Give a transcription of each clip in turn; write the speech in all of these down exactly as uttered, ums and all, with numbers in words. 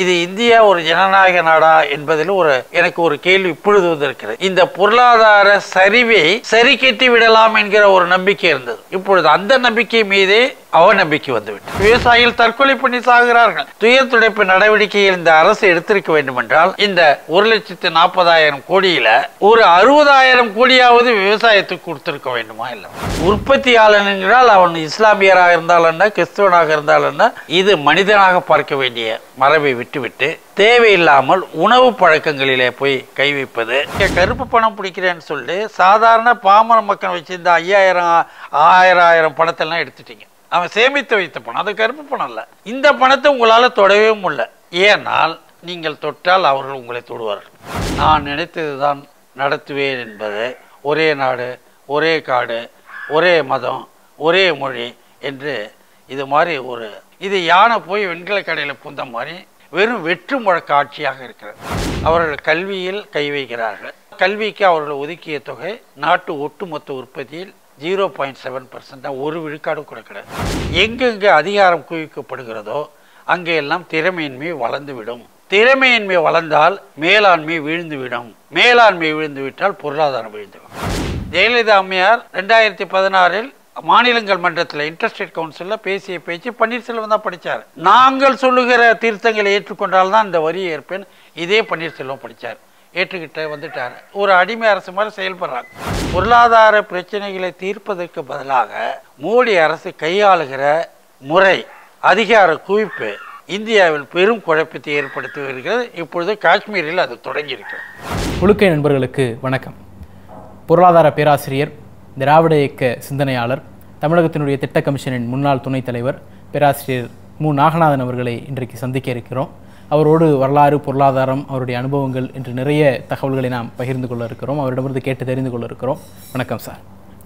இது இந்தியா ஒரு ஜனநாயக நாடா என்பதில் ஒரு எனக்கு ஒரு கேள்வி இப்பொழுது வந்திருக்கிறது. இந்த பொருளாதார சரிவை சரி கட்டி விடலாம் என்கிற ஒரு நம்பிக்கை இருந்தது. இப்பொழுது அந்த நம்பிக்கை மீதே அவநம்பிக்கை வந்துவிட்டது. விவசாயிகள் தற்கொலை பண்ணி சாகிறார்கள். துயர் துடைப்பு நடவடிக்கையில் இந்த அரசு எடுத்திருக்க வேண்டும் என்றால் இந்த ஒரு லட்சத்து நாற்பதாயிரம் கோடியில ஒரு அறுபதாயிரம் கோடியாவது விவசாயத்துக்கு கொடுத்திருக்க வேண்டுமா? இல்லை. உற்பத்தியாளன் என்றால் அவன் இஸ்லாமியராக இருந்தால் என்ன, கிறிஸ்தவனாக இருந்தால் என்ன, இது மனிதனாக பார்க்க வேண்டிய மரபை விட்டுவிட்டு தேவையில்லாமல் உணவு பழக்கங்களிலே போய் கை வைப்பது. கருப்பு பணம் பிடிக்கிறேன்னு சொல்லிட்டு சாதாரண பாமர மக்கள் வச்சிருந்த ஐயாயிரம் ஆயிரம் ஆயிரம் பணத்தெல்லாம் எடுத்துட்டீங்க. அவன் சேமித்து வைத்த பணம், அது கருப்பு பணம் இல்லை. இந்த பணத்தை உங்களால் தொடவே முடியல. ஏனால் நீங்கள் தொட்டால் அவர்கள் உங்களை தொடுவார்கள். நான் நினைத்ததுதான் நடத்துவேன் என்பது ஒரே நாடு, ஒரே காடு, ஒரே மதம், ஒரே மொழி என்று இது மாதிரி ஒரு இது யானை போய் வெண்கல கடையில் புந்த மாதிரி வெறும் வெற்று முழக்க ஆட்சியாக இருக்கிறது. அவர்கள் கல்வியில் கை வைக்கிறார்கள். கல்விக்கு அவர்கள் ஒதுக்கிய தொகை நாட்டு ஒட்டுமொத்த உற்பத்தியில் ஜீரோ பாயிண்ட் செவன் பர்சன்ட் ஒரு விழுக்காடு கூட கிடையாது. எங்கெங்கே அதிகாரம் குவிக்கப்படுகிறதோ அங்கே எல்லாம் திறமையின்மை வளர்ந்துவிடும். திறமையின்மை வளர்ந்தால் மேலாண்மை வீழ்ந்துவிடும். மேலாண்மை வீழ்ந்து விட்டால் பொருளாதாரம் வீழ்ந்துவிடும். ஜெயலலிதா அம்மையார் ரெண்டாயிரத்தி பதினாறில் மாநிலங்கள் மன்றத்தில் இன்டர்ஸ்டேட் கவுன்சிலில் பேசிய பேச்சு பன்னீர்செல்வம் தான் படித்தார். நாங்கள் சொல்லுகிற தீர்த்தங்களை ஏற்றுக்கொண்டால் தான் இந்த வரியை ஏற்பேன். இதே பன்னீர்செல்வம் படித்தார், ஏற்றுக்கிட்ட வந்துட்டார். ஒரு அடிமை அரசு மாதிரி செயல்படுறாங்க. பொருளாதார பிரச்சனைகளை தீர்ப்பதற்கு பதிலாக மோடி அரசு கையாளுகிற முறை, அதிகார குவிப்பு இந்தியாவில் பெரும் குழப்பத்தை ஏற்படுத்தி வருகிறது. இப்பொழுது காஷ்மீரில் அது தொடங்கியிருக்கிறது. உழுக்கை நண்பர்களுக்கு வணக்கம். பொருளாதார பேராசிரியர், திராவிட இயக்க சிந்தனையாளர், தமிழகத்தினுடைய திட்ட கமிஷனின் முன்னாள் துணைத் தலைவர் பேராசிரியர் மு நாகநாதன் அவர்களை இன்றைக்கு சந்திக்க இருக்கிறோம். அவரோடு வரலாறு, பொருளாதாரம், அவருடைய அனுபவங்கள் என்று நிறைய தகவல்களை நாம் பகிர்ந்து கொள்ள இருக்கிறோம். அவரிடமிருந்து கேட்டு தெரிந்து கொள்ள இருக்கிறோம். வணக்கம் சார்.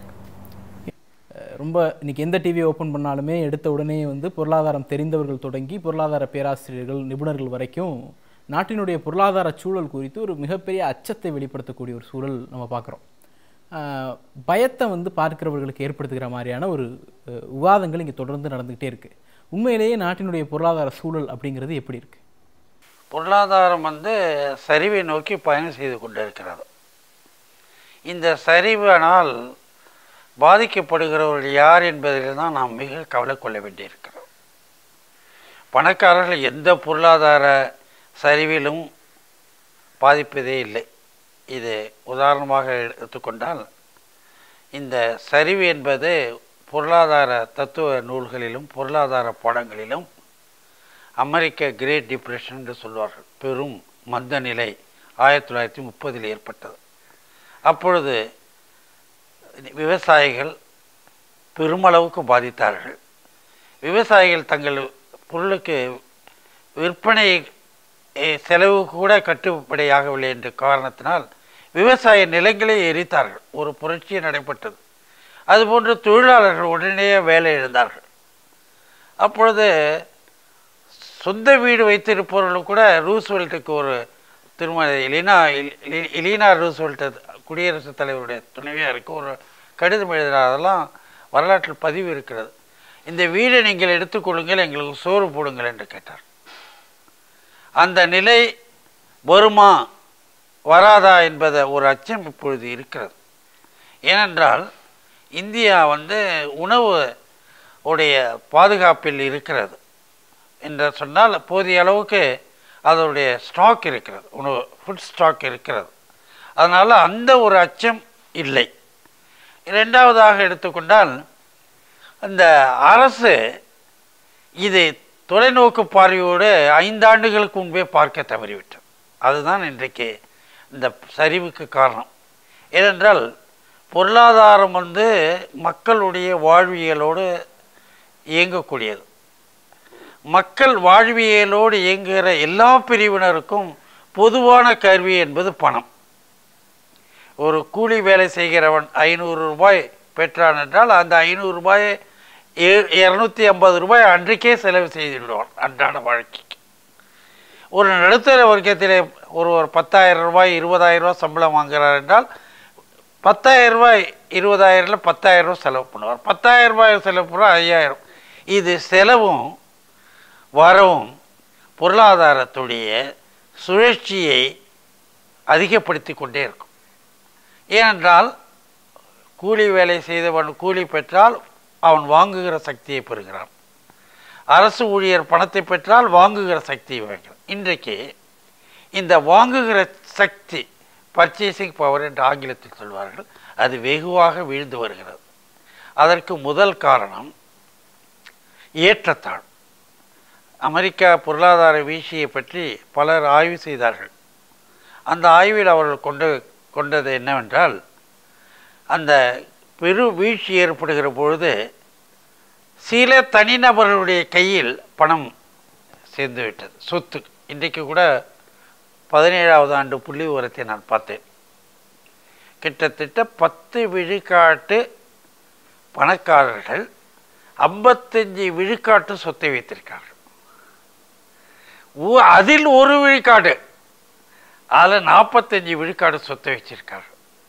ரொம்ப இன்னைக்கு எந்த டிவி ஓப்பன் பண்ணாலுமே எடுத்த உடனே வந்து பொருளாதாரம் தெரிந்தவர்கள் தொடங்கி பொருளாதார பேராசிரியர்கள், நிபுணர்கள் வரைக்கும் நாட்டினுடைய பொருளாதார சூழல் குறித்து ஒரு மிகப்பெரிய அச்சத்தை வெளிப்படுத்தக்கூடிய ஒரு சூழல் நம்ம பார்க்குறோம். பயத்தை வந்து பார்க்கிறவர்களுக்கு ஏற்படுத்துகிற மாதிரியான ஒரு விவாதங்கள் இங்கே தொடர்ந்து நடந்துக்கிட்டே இருக்குது. உண்மையிலேயே நாட்டினுடைய பொருளாதார சூழல் அப்படிங்கிறது எப்படி இருக்குது? பொருளாதாரம் வந்து சரிவை நோக்கி பயணம் செய்து கொண்டு இருக்கிறது. இந்த சரிவினால் பாதிக்கப்படுகிறவர்கள் யார் என்பதில் தான் நாம் மிக கவலை கொள்ள வேண்டியிருக்கிறோம். பணக்காரர்கள் எந்த பொருளாதார சரிவிலும் பாதிப்பதே இல்லை. இது உதாரணமாக எடுத்துக்கொண்டால் இந்த சரிவு என்பது பொருளாதார தத்துவ நூல்களிலும் பொருளாதார பாடங்களிலும் அமெரிக்க கிரேட் டிப்ரெஷன் என்று சொல்வார்கள். பெரும் மந்த நிலை ஆயிரத்தி தொள்ளாயிரத்தி முப்பதில் ஏற்பட்டது. அப்பொழுது விவசாயிகள் பெருமளவுக்கு பாதித்தார்கள். விவசாயிகள் தங்கள் பொருளுக்கு விற்பனை செலவு கூட கட்டுப்படியாகவில்லை என்ற காரணத்தினால் விவசாய நிலங்களை எரித்தார்கள். ஒரு புரட்சி நடைபெற்றது. அதுபோன்று தொழிலாளர்கள் உடனே வேலை இழந்தார்கள். அப்பொழுது சொந்த வீடு வைத்திருப்பவர்களும் கூட ரூஸ்வெல்ட்டுக்கு ஒரு திருமதி இலினா இலினா ரூஸ்வெல்ட் குடியரசுத் தலைவருடைய துணைவியாருக்கு ஒரு கடிதம் எழுதினார். அதெல்லாம் வரலாற்றில் பதிவு இருக்கிறது. இந்த வீடை நீங்கள் எடுத்துக்கொள்ளுங்கள், எங்களுக்கு சோறு போடுங்கள் என்று கேட்டார். அந்த நிலை வருமா வராதா என்பத ஒரு அச்சம் இப்பொழுது இருக்கிறது. ஏனென்றால் இந்தியா வந்து உணவு உடைய பாதுகாப்பில் இருக்கிறது என்று சொன்னால் போதிய அளவுக்கு அதனுடைய ஸ்டாக் இருக்கிறது, உணவு ஃபுட் ஸ்டாக் இருக்கிறது. அதனால் அந்த ஒரு அச்சம் இல்லை. இரண்டாவதாக எடுத்துக்கொண்டால் அந்த அரசு இது தொலைநோக்கு பார்வையோடு ஐந்தாண்டுகளுக்கு முன்பே பார்க்க தவறிவிட்டது. அதுதான் இன்றைக்கு இந்த சரிவுக்கு காரணம். ஏனென்றால் பொருளாதாரம் வந்து மக்களுடைய வாழ்வியலோடு இயங்கக்கூடியது. மக்கள் வாழ்வியலோடு இயங்குகிற எல்லா பிரிவினருக்கும் பொதுவான கருவி என்பது பணம். ஒரு கூலி வேலை செய்கிறவன் ஐநூறு ரூபாய் பெற்றான் என்றால் அந்த ஐநூறு ரூபாயை இரநூத்தி ஐம்பது ரூபாய் அன்றைக்கே செலவு செய்து விடுவான் அன்றாட வாழ்க்கைக்கு. ஒரு நடுத்தர வர்க்கத்திலே ஒருவர் பத்தாயிரம் ரூபாய் இருபதாயிரம் ரூபாய் சம்பளம் வாங்குகிறார் என்றால் பத்தாயிரம் ரூபாய் இருபதாயிரம்ல பத்தாயிரம் ரூபாய் செலவு பண்ணுவார். பத்தாயிரம் ரூபாய் செலவு பண்ணுவார் ஐயாயிரம். இது செலவும் வரவும் பொருளாதாரத்துடைய சுழற்சியை அதிகப்படுத்தி கொண்டே இருக்கும். ஏனென்றால் கூலி வேலை செய்தவன் கூலி பெற்றால் அவன் வாங்குகிற சக்தியை பெறுகிறான். அரசு ஊழியர் பணத்தை பெற்றால் வாங்குகிற சக்தியை வாங்குகிறான். இன்றைக்கு இந்த வாங்குகிற சக்தி, பர்ச்சேசிங் பவர் என்று ஆங்கிலத்தில் சொல்வார்கள், அது வெகுவாக வீழ்ந்து வருகிறது. அதற்கு முதல் காரணம் ஏற்றத்தாழ். அமெரிக்கா பொருளாதார வீழ்ச்சியை பற்றி பலர் ஆய்வு செய்தார்கள். அந்த ஆய்வில் அவர்கள் கொண்டு கொண்டது என்னவென்றால், அந்த பெரு வீழ்ச்சி ஏற்படுகிற பொழுது சில தனிநபர்களுடைய கையில் பணம் சேர்ந்துவிட்டது, சொத்து. இன்றைக்கு கூட பதினேழாவது ஆண்டு புள்ளி விவரத்தை நான் பார்த்தேன். கிட்டத்தட்ட பத்து விழுக்காட்டு பணக்காரர்கள் ஐம்பத்தஞ்சு விழுக்காட்டு சொத்தை வைத்திருக்கார்கள். அதில் ஒரு விழுக்காடு, அதில் நாற்பத்தஞ்சு விழுக்காடு சொத்தை வச்சிருக்கார்கள்.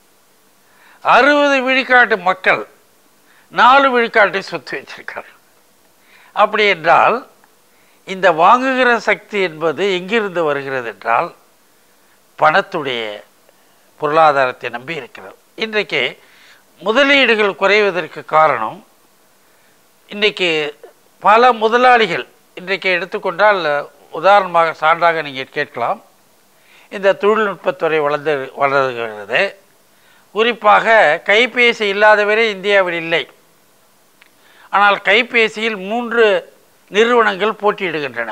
அறுபது விழுக்காட்டு மக்கள் நாலு விழுக்காட்டை சொத்து வச்சிருக்கார்கள். அப்படி என்றால் இந்த வாங்குகிற சக்தி என்பது எங்கிருந்து வருகிறது என்றால் பணத்துடைய பொருளாதாரத்தை நம்பி இருக்கிறது. இன்றைக்கு முதலீடுகள் குறைவதற்கு காரணம், இன்றைக்கு பல முதலாளிகள் இன்றைக்கு எடுத்துக்கொண்டால், உதாரணமாக சான்றாக நீங்கள் கேட்கலாம், இந்த தொழில்நுட்பத்துறை வளர்ந்து வளர்கிறது. குறிப்பாக கைபேசி இல்லாதவரே இந்தியாவில் இல்லை. ஆனால் கைபேசியில் மூன்று நிறுவனங்கள் போட்டியிடுகின்றன.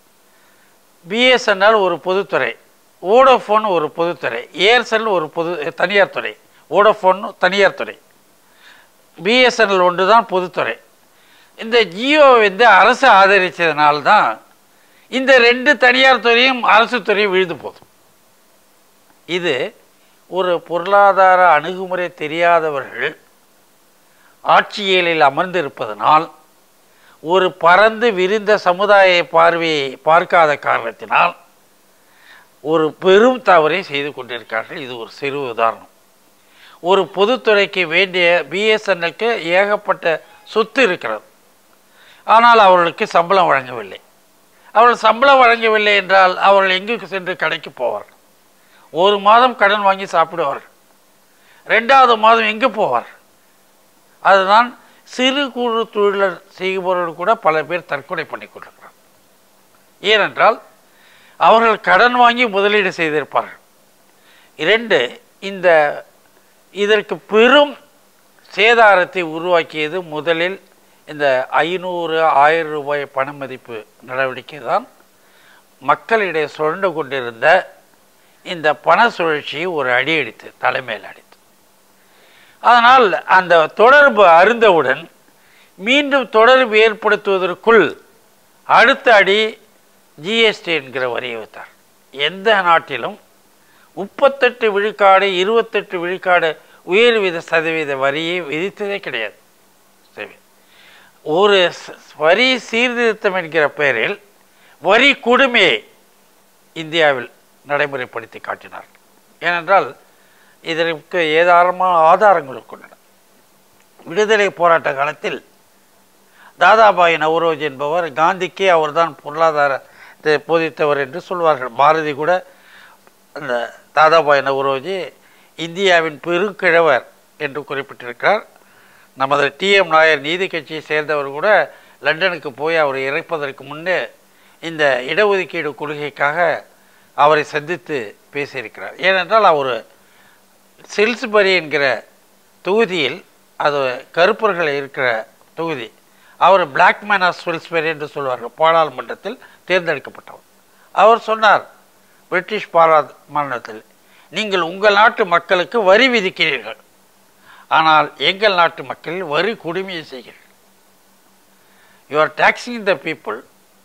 பிஎஸ்என்எல் ஒரு பொதுத்துறை, வோடோஃபோன் ஒரு பொதுத்துறை, ஏர்செல் ஒரு பொது தனியார் துறை. வோடோஃபோன் தனியார் துறை, பிஎஸ்என்எல் ஒன்று தான் பொதுத்துறை. இந்த ஜியோ வந்து அரசு ஆதரித்ததுனால்தான் இந்த ரெண்டு தனியார் துறையும் அரசு துறையும் விழுந்து போதும். இது ஒரு பொருளாதார அணுகுமுறை தெரியாதவர்கள் ஆட்சியலில் அமர்ந்திருப்பதனால், ஒரு பரந்து விரிந்த சமுதாய பார்வையை பார்க்காத காரணத்தினால் ஒரு பெரும் தவறை செய்து கொண்டிருக்கிறார்கள். இது ஒரு சிறு உதாரணம். ஒரு பொதுத்துறைக்கு வேண்டிய பிஎஸ்என்எல்க்கு ஏகப்பட்ட சொத்து இருக்கிறது, ஆனால் அவர்களுக்கு சம்பளம் வழங்கவில்லை. அவர்கள் சம்பளம் வழங்கவில்லை என்றால் அவர்கள் எங்கு சென்று கடைக்கு போவார்கள்? ஒரு மாதம் கடன் வாங்கி சாப்பிடுவார்கள், ரெண்டாவது மாதம் எங்கே போவார்? அதுதான் சிறு குறு தொழிலர் செய்பவர்கள் கூட பல பேர் தற்கொலை பண்ணி கொண்டிருக்கிறார். ஏனென்றால் அவர்கள் கடன் வாங்கி முதலீடு செய்திருப்பார்கள். இரண்டு, இந்த இதற்கு பெரும் சேதாரத்தை உருவாக்கியது முதலில் இந்த ஐநூறு ஆயிரம் ரூபாய் பண மதிப்பு நடவடிக்கை தான். மக்களிடையே சுழண்டு கொண்டிருந்த இந்த பண சுழற்சியை ஒரு அடி அடித்து தலைமையில் அடித்து, அதனால் அந்த தொடர்பு அருந்தவுடன் மீண்டும் தொடர்பு ஏற்படுத்துவதற்குள் அடுத்த அடி ஜிஎஸ்டி என்கிற வரியை வைத்தார். எந்த நாட்டிலும் முப்பத்தெட்டு விழுக்காடு இருபத்தெட்டு விழுக்காடு உயர் வித சதவீத வரியை விதித்ததே கிடையாது. சரி, ஒரு வரி சீர்திருத்தம் என்கிற பெயரில் வரி கொடுமையை இந்தியாவில் நடைமுறைப்படுத்தி காட்டினார். ஏனென்றால் இதற்கு ஏதாரமான ஆதாரங்கள் கொண்டன. விடுதலை போராட்ட காலத்தில் தாதாபாய் நவரோஜி என்பவர், காந்திக்கே அவர்தான் பொருளாதாரத்தை போதித்தவர் என்று சொல்வார்கள். பாரதி கூட அந்த தாதாபாய் நவரோஜி இந்தியாவின் பெருங்கிழவர் என்று குறிப்பிட்டிருக்கிறார். நமது டிஎம் நாயர் நீதி கட்சியை சேர்ந்தவர் கூட லண்டனுக்கு போய் அவரை இறப்பதற்கு முன்னே இந்த இடஒதுக்கீடு கொள்கைக்காக அவரை சந்தித்து பேசியிருக்கிறார். ஏனென்றால் அவர் செல்ஸ்பரி என்கிற தொகுதியில், அது கருப்பர்கள் இருக்கிற தொகுதி, அவர் பிளாக் மேன் ஆஃப் செல்ஸ்பரி என்று சொல்வார்கள், பாராளுமன்றத்தில் தேர்ந்தெடுக்கப்பட்டவர். அவர் சொன்னார் பிரிட்டிஷ் பாராளுமன்றத்தில், நீங்கள் உங்கள் நாட்டு மக்களுக்கு வரி விதிக்கிறீர்கள், ஆனால் எங்கள் நாட்டு மக்கள் வரி கொடுமையை செய்கிறீர்கள். You are taxing the people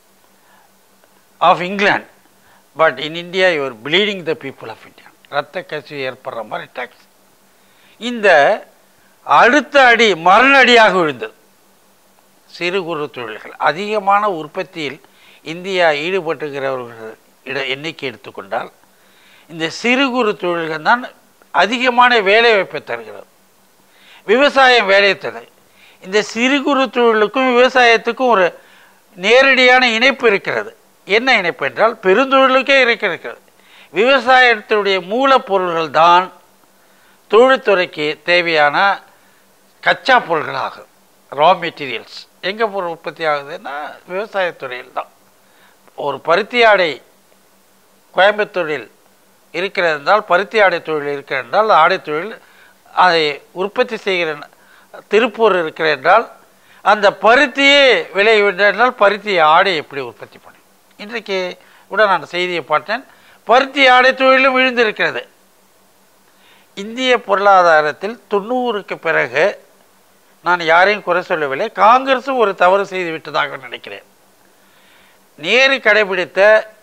of England, but in India you are bleeding the people of India. ரத்த கசிவு ஏற்படுற மாதிரி டாக்ஸ். இந்த அடுத்த அடி மரண அடியாக விழுந்தது. சிறு குறு தொழில்கள் அதிகமான உற்பத்தியில் இந்தியா ஈடுபட்டுகிறவர்கள் இட எண்ணிக்கை எடுத்துக்கொண்டால் இந்த சிறு குறு தொழில்கள் தான் அதிகமான வேலை வாய்ப்பை தருகிறது. விவசாயம் வேலை தருது. இந்த சிறு குறு தொழிலுக்கும் விவசாயத்துக்கும் ஒரு நேரடியான இணைப்பு இருக்கிறது. என்ன இணைப்பு என்றால் பெருந்தொழிலுக்கே இருக்கிறது. விவசாயத்தினுடைய மூலப்பொருள்கள் தான் தொழில்துறைக்கு தேவையான கச்சா பொருள்களாகும். ரா மெட்டீரியல்ஸ் எங்கே பொருள் உற்பத்தி ஆகுதுன்னா விவசாயத்துறையில் தான். ஒரு பருத்தி ஆடை கோயம்புத்தூரில் இருக்கிறது என்றால், பருத்தி ஆடை தொழில் இருக்கிறது என்றால், ஆடை தொழில் அதை உற்பத்தி செய்கிற திருப்பூர் இருக்கிற என்றால் அந்த பருத்தியே விலை என்றால் பருத்தி ஆடை எப்படி உற்பத்தி பண்ணி. இன்றைக்கு கூட நான் செய்தியை பார்த்தேன், பருத்தி ஆடை தொழிலும் விழுந்திருக்கிறது. இந்திய பொருளாதாரத்தில் தொண்ணூறுக்கு பிறகு நான் யாரையும் குறை சொல்லவில்லை, காங்கிரஸும் ஒரு தவறு செய்து விட்டதாக நினைக்கிறேன். நேரு கடைபிடித்த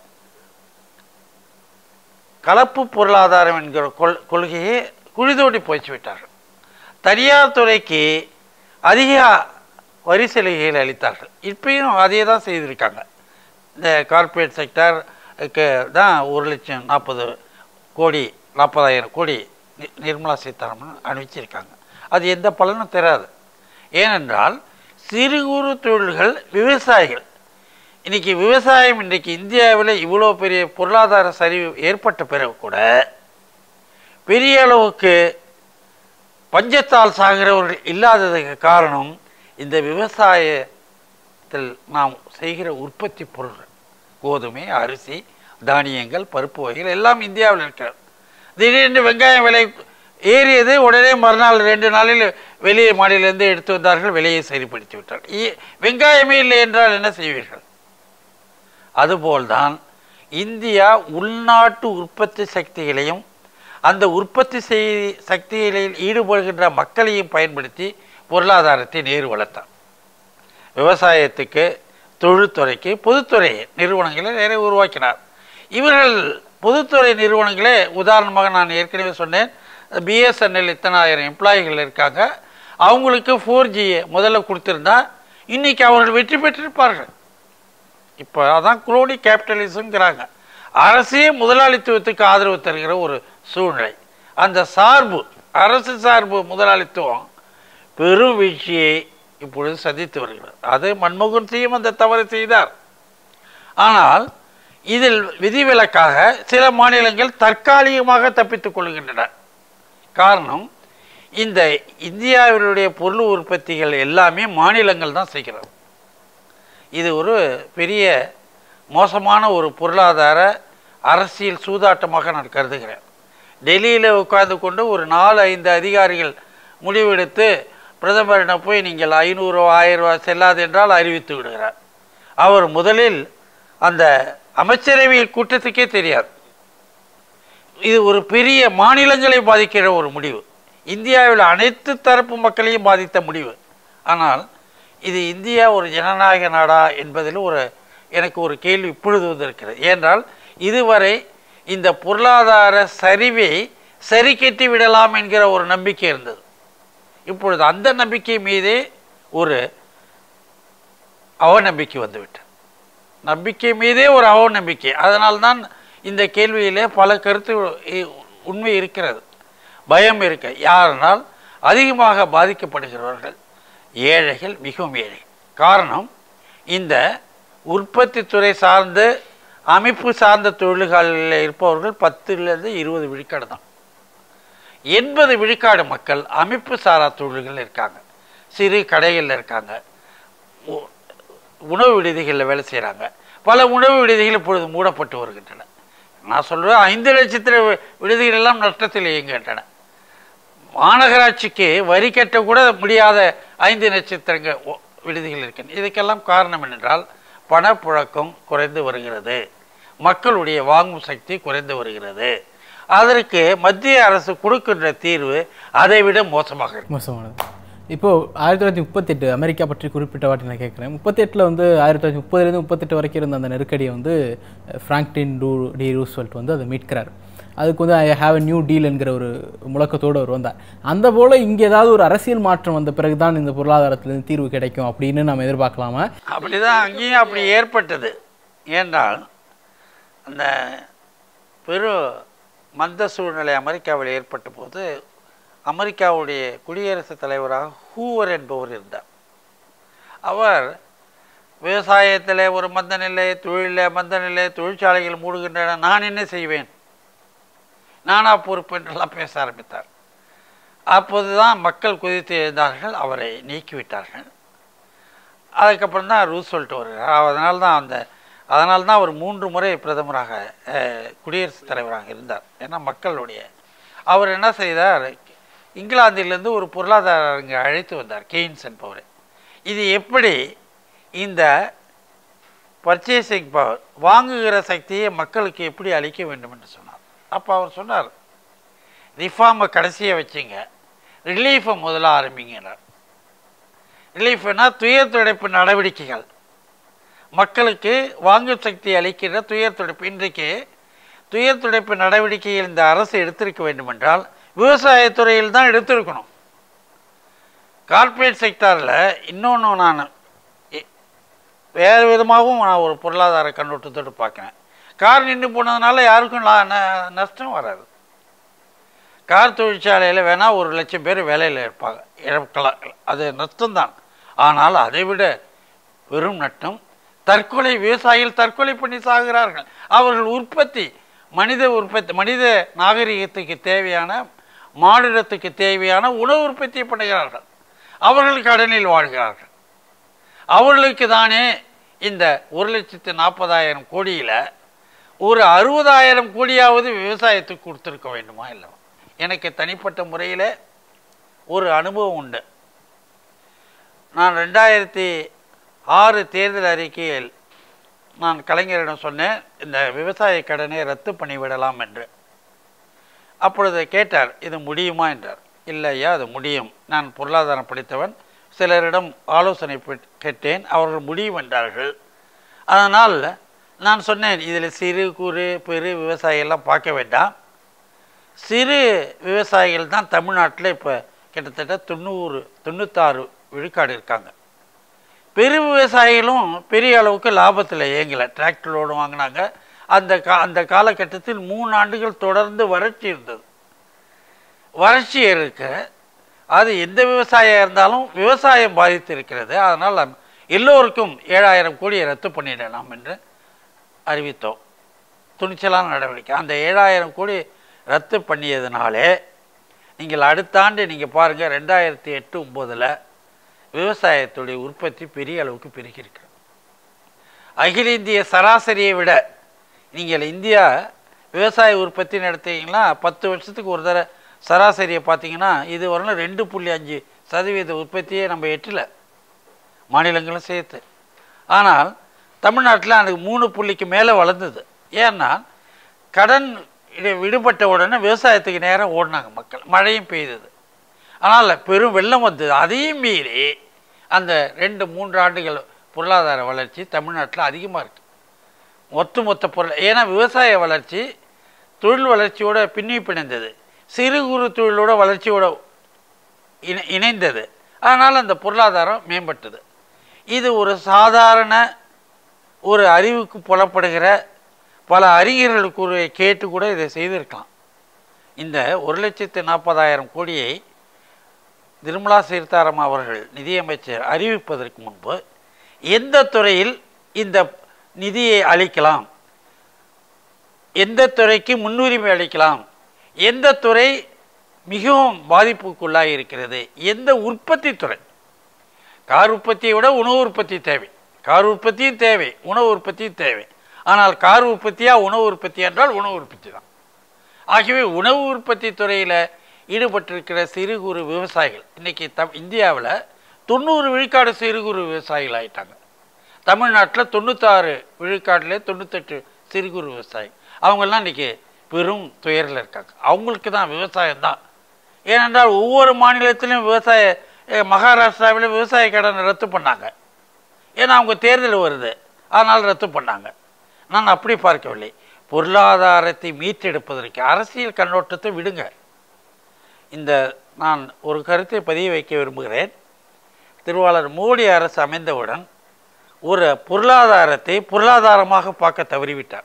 கலப்பு பொருளாதாரம் என்கிற கொள் கொள்கையை குழிதோண்டி போய்ச்சி விட்டார்கள். தனியார் துறைக்கு அதிக வரி சலுகைகள் அளித்தார்கள். இப்பயும் அதே தான் செய்திருக்காங்க. இந்த கார்ப்பரேட் செக்டருக்கு தான் ஒரு லட்சம் நாற்பது கோடி நாற்பதாயிரம் கோடி நிர்மலா சீதாராமன் அனுப்பிச்சிருக்காங்க. அது எந்த பலனும் தராது. ஏனென்றால் சிறு குறு தொழில்கள், விவசாயிகள், இன்றைக்கி விவசாயம் இன்றைக்கு இந்தியாவில் இவ்வளோ பெரிய பொருளாதார சரிவு ஏற்பட்ட பிறகு கூட பெரிய அளவுக்கு பஞ்சத்தால் சாகிறவர்கள் இல்லாததுக்கு காரணம் இந்த விவசாயத்தில் நாம் செய்கிற உற்பத்தி பொருள்கள், கோதுமை, அரிசி, தானியங்கள், பருப்பு வகைகள் எல்லாம் இந்தியாவில் இருக்கிறது. திடீரென்று வெங்காயம் விலை ஏறியது, உடனே மறுநாள் ரெண்டு நாளில் வெளியே மாநிலிருந்து எடுத்து வந்தார்கள், விலையை சரிப்படுத்தி விட்டார்கள். வெங்காயமே இல்லை என்றால் என்ன செய்வீர்கள்? அதுபோல்தான் இந்தியா உள்நாட்டு உற்பத்தி சக்திகளையும் அந்த உற்பத்தி செய் சக்திகளில் ஈடுபடுகின்ற மக்களையும் பயன்படுத்தி பொருளாதாரத்தை நேரு வளர்த்தார். விவசாயத்துக்கு, தொழில்துறைக்கு பொதுத்துறை நிறுவனங்களை நிறைய உருவாக்கினார். இவர்கள் பொதுத்துறை நிறுவனங்களே உதாரணமாக நான் ஏற்கனவே சொன்னேன், பிஎஸ்என்எல் இத்தனாயிரம் எம்ப்ளாயிகள் இருக்காங்க. அவங்களுக்கு ஃபோர் ஜி முதல்ல கொடுத்துருந்தா இன்றைக்கி அவர்கள் வெற்றி பெற்றிருப்பார்கள். இப்போ அதான் குளோனி கேபிட்டலிசம்ங்கிறாங்க. அரசே முதலாளித்துவத்துக்கு ஆதரவு தருகிற ஒரு சூழ்நிலை. அந்த சார்பு, அரசு சார்பு முதலாளித்துவம் பெரும் வீழ்ச்சியை இப்பொழுது சந்தித்து வருகிறது. அது மன்மோகன் சிங் அந்த தவறு செய்தார். ஆனால் இதில் விதிவிலக்காக சில மாநிலங்கள் தற்காலிகமாக தப்பித்துக் கொள்கின்றன. காரணம், இந்த இந்தியாவினுடைய பொருள் உற்பத்திகள் எல்லாமே மாநிலங்கள் தான் செய்கிறது. இது ஒரு பெரிய மோசமான ஒரு பொருளாதார அரசியல் சூதாட்டமாக நான் கருதுகிறேன். டெல்லியில் உட்கார்ந்து கொண்டு ஒரு நாலு ஐந்து அதிகாரிகள் முடிவெடுத்து பிரதமரிடம் போய் நீங்கள் ஐநூறு ஆயிரம் ரூபாய் செல்லாது என்றால் அறிவித்து விடுகிறார். அவர் முதலில் அந்த அமைச்சரவை கூட்டத்துக்கே தெரியாது. இது ஒரு பெரிய மாநிலங்களை பாதிக்கிற ஒரு முடிவு, இந்தியாவில் அனைத்து தரப்பு மக்களையும் பாதித்த முடிவு. ஆனால் இது இந்தியா ஒரு ஜனநாயக நாடா என்பதில் ஒரு எனக்கு ஒரு கேள்வி இப்பொழுது வந்திருக்கிறது. ஏனென்றால் இதுவரை இந்த பொருளாதார சரிவை சரி கட்டி விடலாம் என்கிற ஒரு நம்பிக்கை இருந்தது. இப்பொழுது அந்த நம்பிக்கை மீதே ஒரு அவநம்பிக்கை வந்துவிட்டது. நம்பிக்கை மீதே ஒரு அவநம்பிக்கை. அதனால்தான் இந்த கேள்வியிலே பல கருத்து உண்மை இருக்கிறது, பயம் இருக்க. யாருனால் அதிகமாக பாதிக்கப்படுகிறவர்கள் ஏழைகள், மிகவும் ஏழை. காரணம், இந்த உற்பத்தி துறை சார்ந்து அமைப்பு சார்ந்த தொழில்களில் இருப்பவர்கள் பத்துலேருந்து இருபது விழுக்காடு தான். எண்பது விழுக்காடு மக்கள் அமைப்பு சாரா தொழில்கள் இருக்காங்க, சிறு கடைகளில் இருக்காங்க, உணவு விடுதிகளில் வேலை செய்கிறாங்க. பல உணவு விடுதிகள் இப்பொழுது மூடப்பட்டு வருகின்றன. நான் சொல்கிறேன், ஐந்து லட்சத்தில் விடுதிகள் எல்லாம் நஷ்டத்தில் இயங்குகின்றன. மாநகராட்சிக்கு வரி கட்ட கூட முடியாத ஐந்து நட்சத்திரங்க விடுதிகள் இருக்கின்றன. இதுக்கெல்லாம் காரணம் என்னென்றால் பணப்புழக்கம் குறைந்து வருகிறது, மக்களுடைய வாங்கும் சக்தி குறைந்து வருகிறது. அதற்கு மத்திய அரசு கொடுக்கின்ற தீர்வு அதை விட மோசமாக மோசமானது. இப்போது ஆயிரத்தி தொள்ளாயிரத்தி முப்பத்தெட்டு அமெரிக்கா பற்றி குறிப்பிட்ட வாட்டி நான் கேட்குறேன். முப்பத்தெட்டில் வந்து ஆயிரத்தி தொள்ளாயிரத்தி முப்பதுலேருந்து முப்பத்தெட்டு வரைக்கும் இருந்த அந்த நெருக்கடியை வந்து ஃப்ராங்க்லின் டூ டி ரூஸ்வெல்ட் வந்து அதை மீட்கிறார். அதுக்கு வந்து I have a new deal என்கிற ஒரு முழக்கத்தோடு அவர் வந்தார். அந்த போல் இங்கே ஏதாவது ஒரு அரசியல் மாற்றம் வந்த பிறகு தான் இந்த பொருளாதாரத்திலிருந்து தீர்வு கிடைக்கும் அப்படின்னு நம்ம எதிர்பார்க்கலாமா? அப்படி தான் அங்கேயும் அப்படி ஏற்பட்டது. ஏன்றால் அந்த பெரும் மந்த சூழ்நிலை அமெரிக்காவில் ஏற்பட்ட போது அமெரிக்காவுடைய குடியரசுத் தலைவராக ஹூவர் என்பவர் இருந்தார். அவர் விவசாயத்தில் ஒரு மந்த நிலை, தொழிலில் மந்த நிலை, தொழிற்சாலைகள் மூடுகின்றன, நான் என்ன செய்வேன், நானா பொறுப்பு என்றெல்லாம் பேச ஆரம்பித்தார். அப்போது தான் மக்கள் குதித்து எழுந்தார்கள், அவரை நீக்கிவிட்டார்கள். அதுக்கப்புறம் தான் ரூஸ்வெல்ட் வருகிறார். அதனால்தான் அந்த அதனால்தான் அவர் மூன்று முறை பிரதமராக குடியரசுத் தலைவராக இருந்தார். ஏன்னா மக்களுடைய அவர் என்ன செய்தார், இங்கிலாந்திலிருந்து ஒரு பொருளாதார இங்கே அழைத்து வந்தார், கெய்ன்ஸ் என்பவர். இது எப்படி இந்த பர்ச்சேசிங் பவர், வாங்குகிற சக்தியை மக்களுக்கு எப்படி அளிக்க வேண்டும் என்று சொன்னார். அப்போ அவர் சொன்னார், ரிஃபார்மை கடைசியை வச்சுங்க, ரிலீஃபை முதல்ல ஆரம்பிங்கிறார். ரிலீஃப்னா துயர் துடைப்பு நடவடிக்கைகள், மக்களுக்கு வாங்கும் சக்தி அளிக்கிற துயர் துடைப்பு. இன்றைக்கு துயர் துடைப்பு நடவடிக்கையில் இந்த அரசு எடுத்திருக்க வேண்டும் என்றால் விவசாயத்துறையில் தான் எடுத்திருக்கணும். கார்ப்பரேட் செக்டாரில் இன்னொன்று நான் வேறு விதமாகவும் நான் ஒரு பொருளாதார கண்ணோட்டத்தோடு பார்க்குறேன். கார் நின்று போனதுனால யாருக்கும் நஷ்டம் வராது. கார் தொழிற்சாலையில் வேணால் ஒரு லட்சம் பேர் வேலையில் இருப்பாங்க, இழக்கலாம், அது நஷ்டம்தான். ஆனால் அதை விட வெறும் நட்டம் தற்கொலை. விவசாயிகள் தற்கொலை பண்ணி சாகிறார்கள். அவர்கள் உற்பத்தி, மனித உற்பத்தி, மனித நாகரிகத்துக்கு தேவையான, மாநிலத்துக்கு தேவையான உணவு உற்பத்தி பண்ணுகிறார்கள். அவர்கள் கடனில் வாழ்கிறார்கள். அவர்களுக்கு தானே இந்த ஒரு லட்சத்து நாற்பதாயிரம் கோடியில் ஒரு அறுபதாயிரம் கோடியாவது விவசாயத்துக்கு கொடுத்துருக்க வேண்டுமா இல்லை? எனக்கு தனிப்பட்ட முறையில் ஒரு அனுபவம் உண்டு. நான் ரெண்டாயிரத்தி ஆறு தேர்தல் அறிக்கையில் நான் கலைஞரிடம் சொன்னேன், இந்த விவசாய கடனை ரத்து பண்ணிவிடலாம் என்று. அப்பொழுது கேட்டார், இது முடியுமா என்றார். இல்லையா, அது முடியும், நான் பொருளாதாரம் படித்தவன், சிலரிடம் ஆலோசனை கேட்டேன், அவர்கள் முடியும் என்றார்கள். அதனால் நான் சொன்னேன், இதில் சிறு குறு பெரு விவசாயிகள்லாம் பார்க்க வேண்டாம், சிறு விவசாயிகள் தான் தமிழ்நாட்டில் இப்போ கிட்டத்தட்ட தொண்ணூறு தொண்ணூத்தாறு விழுக்காடு இருக்காங்க. பெரு விவசாயிகளும் பெரிய அளவுக்கு லாபத்தில் இயங்கலை. டிராக்டரோடு வாங்கினாங்க. அந்த கா அந்த காலகட்டத்தில் மூணு ஆண்டுகள் தொடர்ந்து வறட்சி இருந்தது. வறட்சி இருக்க அது எந்த விவசாயியாக இருந்தாலும் விவசாயம் பாதித்து இருக்கிறது. அதனால் எல்லோருக்கும் ஏழாயிரம் கோடியை ரத்து பண்ணிடலாம் என்று அறிவித்தோம். துணிச்சலான நடவடிக்கை. அந்த ஏழாயிரம் கோடி ரத்து பண்ணியதுனாலே நீங்கள் அடுத்த ஆண்டு நீங்கள் பாருங்கள், ரெண்டாயிரத்தி எட்டு ஒம்போதில் விவசாயத்துடைய உற்பத்தி பெரிய அளவுக்கு பெருகியிருக்கு. அகில இந்திய சராசரியை விட நீங்கள் இந்தியா விவசாய உற்பத்தி நடத்திங்கன்னா பத்து வருஷத்துக்கு ஒரு தடவை சராசரியை பார்த்தீங்கன்னா இது வரணும் ரெண்டு புள்ளி அஞ்சு சதவீத உற்பத்தியே நம்ம எட்டில் மாநிலங்களும் சேர்த்து. ஆனால் தமிழ்நாட்டில் அதுக்கு மூணு புள்ளிக்கு மேலே வளர்ந்தது. ஏன்னா கடன் விடுபட்ட உடனே விவசாயத்துக்கு நேரம் ஓடினாங்க மக்கள், மழையும் பெய்தது. ஆனால் பெரும் வெள்ளம் வந்தது. அதையும் மீறி அந்த ரெண்டு மூன்று ஆண்டுகள் பொருளாதார வளர்ச்சி தமிழ்நாட்டில் அதிகமாக இருக்குது. மொத்த மொத்த பொருள், ஏன்னா விவசாய வளர்ச்சி தொழில் வளர்ச்சியோட பின்னி பிணைந்தது, சிறு குறு தொழிலோட வளர்ச்சியோட இணை இணைந்தது அதனால் அந்த பொருளாதாரம் மேம்பட்டது. இது ஒரு சாதாரண ஒரு அறிவுக்கு புலப்படுகிற பல அறிஞர்களுக்கு கேட்டு கூட இதை செய்திருக்கலாம். இந்த ஒரு லட்சத்து நாற்பதாயிரம் கோடியை நிர்மலா சீதாராமன் அவர்கள் நிதியமைச்சர் அறிவிப்பதற்கு முன்பு எந்த துறையில் இந்த நிதியை அளிக்கலாம், எந்த துறைக்கு முன்னுரிமை அளிக்கலாம், எந்த துறை மிகவும் பாதிப்புக்குள்ளாக இருக்கிறது, எந்த உற்பத்தி துறை, கார் உற்பத்தியை விட உணவு உற்பத்தி தேவை, கார் உற்பத்தியும் தேவை, உணவு உற்பத்தியும் தேவை. ஆனால் கார் உற்பத்தியா உணவு உற்பத்தி என்றால் உணவு உற்பத்தி தான். ஆகவே உணவு உற்பத்தி துறையில் ஈடுபட்டிருக்கிற சிறு குறு விவசாயிகள் இன்றைக்கி த இந்தியாவில் தொண்ணூறு விழுக்காடு சிறு குறு விவசாயிகள் ஆகிட்டாங்க. தமிழ்நாட்டில் தொண்ணூத்தாறு விழுக்காட்டில் தொண்ணூத்தெட்டு சிறு குறு விவசாயி, அவங்கெல்லாம் இன்றைக்கி பெரும் துயரில் இருக்காங்க. அவங்களுக்கு தான் விவசாயம் தான். ஏனென்றால் ஒவ்வொரு மாநிலத்திலும் விவசாய, மகாராஷ்டிராவில் விவசாய கடன் ரத்து பண்ணாங்க, ஏன்னா அவங்க தேர்தல் வருது அதனால் ரத்து பண்ணாங்க. நான் அப்படி பார்க்கவில்லை. பொருளாதாரத்தை மீட்டெடுப்பதற்கு அரசியல் கண்ணோட்டத்தை விடுங்க. இந்த நான் ஒரு கருத்தை பதிய வைக்க விரும்புகிறேன். திருவாளர் மோடி அரசு அமைந்தவுடன் ஒரு பொருளாதாரத்தை பொருளாதாரமாக பார்க்க தவறிவிட்டார்.